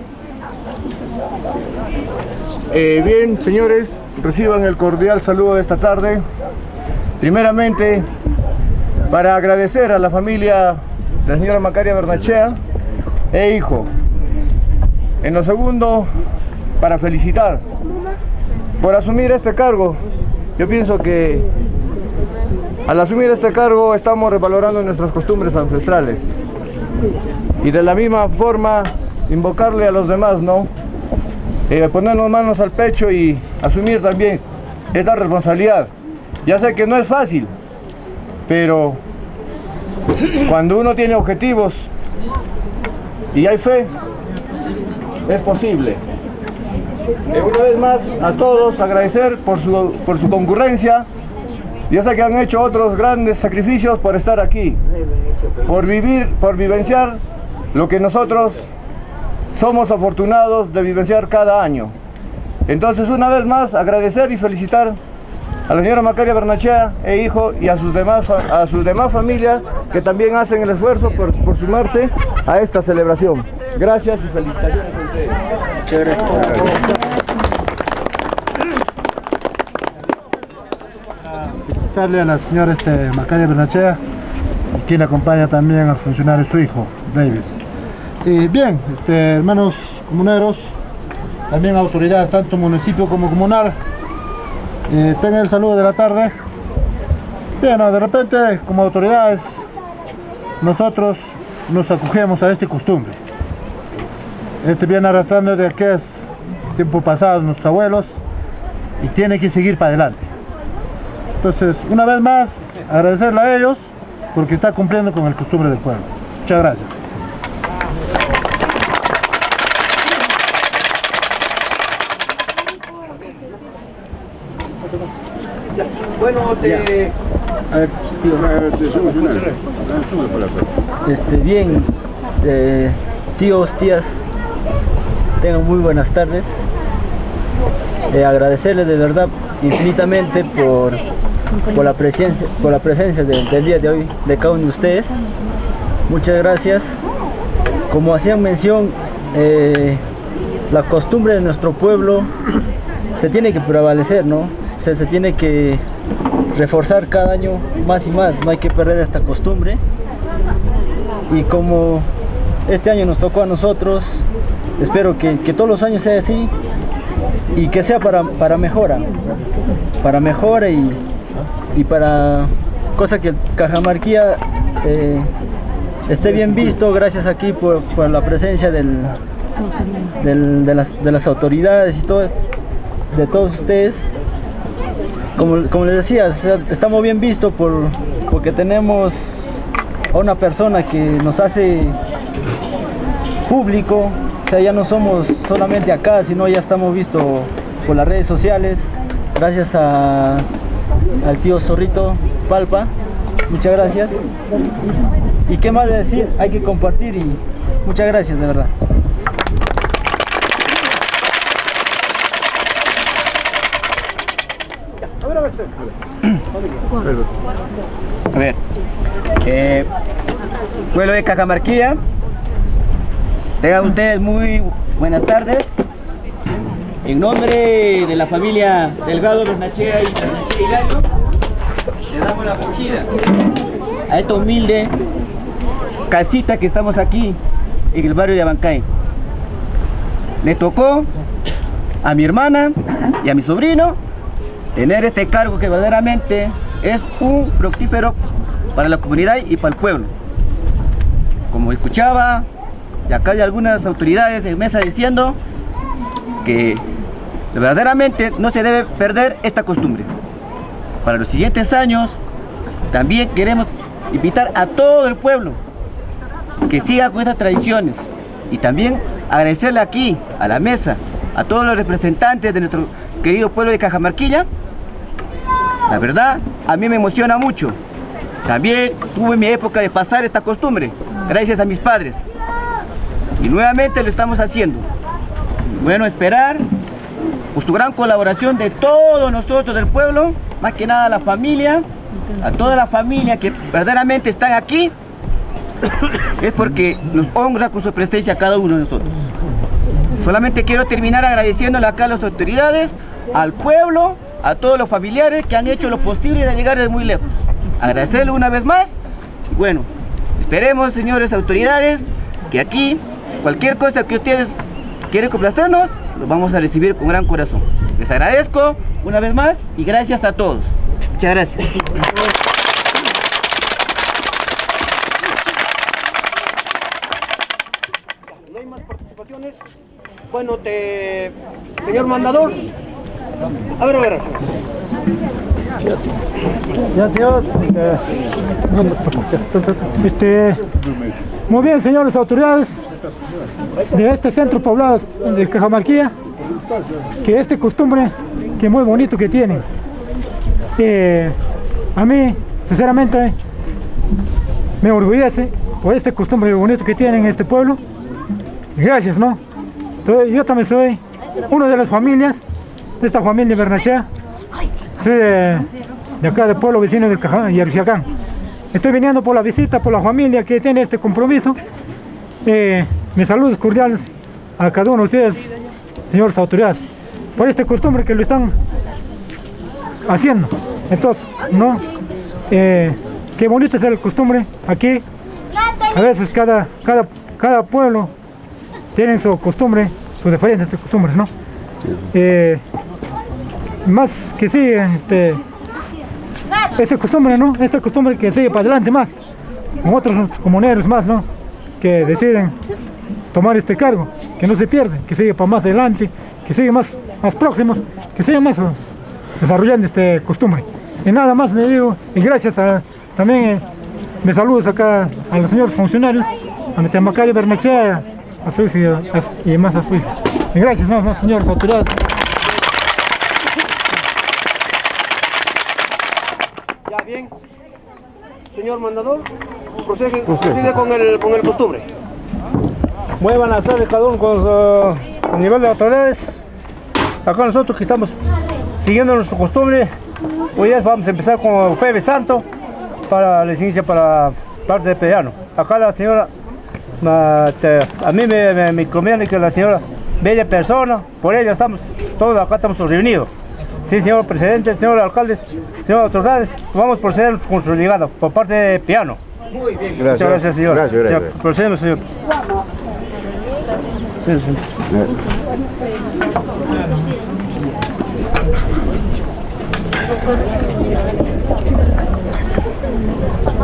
Eh, bien, señores, reciban el cordial saludo de esta tarde. Primeramente, para agradecer a la familia de la señora Macaria Barnechea e hijo. En lo segundo, para felicitar por asumir este cargo. Yo pienso que al asumir este cargo estamos revalorando nuestras costumbres ancestrales. Y de la misma forma, invocarle a los demás, ¿no? Eh, ponernos manos al pecho y asumir también esta responsabilidad. Ya sé que no es fácil, pero cuando uno tiene objetivos y hay fe, es posible. Eh, una vez más, a todos agradecer por su, por su concurrencia. Yo sé que han hecho otros grandes sacrificios por estar aquí, por vivir, por vivenciar lo que nosotros somos afortunados de vivenciar cada año. Entonces, una vez más, agradecer y felicitar a la señora Macaria Barnechea e hijo y a sus demás, a sus demás familias que también hacen el esfuerzo por, por sumarse a esta celebración. Gracias y felicitaciones a ustedes. Muchas gracias. Felicitarle a la señora este, Macaria Barnechea, quien acompaña también al funcionario su hijo, Davis. Y bien, este, hermanos comuneros, también autoridades, tanto municipio como comunal, eh, tengan el saludo de la tarde. Bien, no, de repente, como autoridades, nosotros nos acogemos a esta costumbre. Este viene arrastrando de aquel tiempo pasado nuestros abuelos y tiene que seguir para adelante. Entonces, una vez más, agradecerle a ellos porque está cumpliendo con el costumbre del pueblo. Muchas gracias. Bueno, te... A ver, tío. Este, bien, eh, tíos, tías, tengan muy buenas tardes. Eh, agradecerles de verdad infinitamente por, por la presencia, por la presencia de, del día de hoy de cada uno de ustedes. Muchas gracias. Como hacían mención, eh, la costumbre de nuestro pueblo se tiene que prevalecer, ¿no? O sea, se tiene que reforzar cada año más y más, no hay que perder esta costumbre. Y como este año nos tocó a nosotros, espero que, que todos los años sea así y que sea para, para mejora, para mejora y, y para cosa que Cajamarquía eh, esté bien visto. Gracias aquí por, por la presencia del, del- de, las, de las autoridades y todo, de todos ustedes. Como, como les decía, o sea, estamos bien vistos por, porque tenemos a una persona que nos hace público. O sea, ya no somos solamente acá, sino ya estamos vistos por las redes sociales, gracias a, al tío Zorrito Palpa. Muchas gracias. Y qué más de decir, hay que compartir y muchas gracias, de verdad. A ver, eh, pueblo de Cajamarquilla, tengan ustedes muy buenas tardes. En nombre de la familia Delgado, Bernachea y Bernachea Hilario, le damos la acogida a esta humilde casita que estamos aquí en el barrio de Abancay. Le tocó a mi hermana y a mi sobrino tener este cargo que verdaderamente es un fructífero para la comunidad y para el pueblo. Como escuchaba de acá de algunas autoridades en mesa diciendo que verdaderamente no se debe perder esta costumbre. Para los siguientes años también queremos invitar a todo el pueblo que siga con estas tradiciones y también agradecerle aquí a la mesa a todos los representantes de nuestro querido pueblo de Cajamarquilla. La verdad, a mí me emociona mucho. También tuve mi época de pasar esta costumbre, gracias a mis padres. Y nuevamente lo estamos haciendo. Bueno, esperar por su gran colaboración de todos nosotros del pueblo, más que nada a la familia, a toda la familia que verdaderamente están aquí, es porque nos honra con su presencia a cada uno de nosotros. Solamente quiero terminar agradeciéndole acá a las autoridades, al pueblo, a todos los familiares que han hecho lo posible de llegar desde muy lejos. Agradecerle una vez más. Y bueno, esperemos, señores autoridades, que aquí cualquier cosa que ustedes quieren complacernos, lo vamos a recibir con gran corazón. Les agradezco una vez más y gracias a todos. Muchas gracias. ¿No hay más participaciones? Bueno, te... señor mandador. A ver, a ver. Ya, señor. Eh, este, muy bien, señores autoridades de este centro poblado de Cajamarquilla, que este costumbre que muy bonito que tienen. Eh, a mí, sinceramente, me orgullece por este costumbre bonito que tienen en este pueblo. Gracias, ¿no? Entonces, yo también soy una de las familias de esta familia Bernachea. Soy de, de acá del pueblo vecino de Yarusiacán. Estoy viniendo por la visita, por la familia que tiene este compromiso. Eh, mis saludos cordiales a cada uno de ustedes, señores autoridades, por esta costumbre que lo están haciendo. Entonces, ¿no? Eh, qué bonito es la costumbre aquí. A veces cada, cada, cada pueblo tiene su costumbre, sus diferentes costumbres, ¿no? Eh, más que sigue este, esa costumbre, ¿no? Esta costumbre que sigue para adelante más, con otros comuneros más, ¿no? Que deciden tomar este cargo, que no se pierde, que sigue para más adelante, que sigue más, más próximos, que sigue más uh, desarrollando esta costumbre. Y nada más le digo, y gracias a, también eh, me saludos acá a los señores funcionarios, a mi tía Macaria Bernachea, a su hija y, a, y más a su hija. Y gracias, no, no, señores autoridades. Ya bien, señor mandador, procede, procede con, el, con el costumbre. Muy buenas tardes cada uno con su nivel de autoridades. Acá nosotros que estamos siguiendo nuestra costumbre, hoy día vamos a empezar con Jueves Santo para la licencia para parte de Pediano. Acá la señora, a mí me, me, me conviene que la señora, bella persona, por ella estamos, todos acá estamos reunidos. Sí, señor presidente, señor alcalde, señor autoridades, vamos a proceder con su llegada por parte de Piano. Muy bien. Gracias. Muchas gracias, señor. Gracias, gracias. Ya, procedemos, señor. Sí, sí.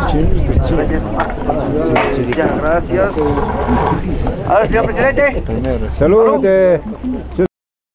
Ya, gracias. A ver, señor presidente. Saludos.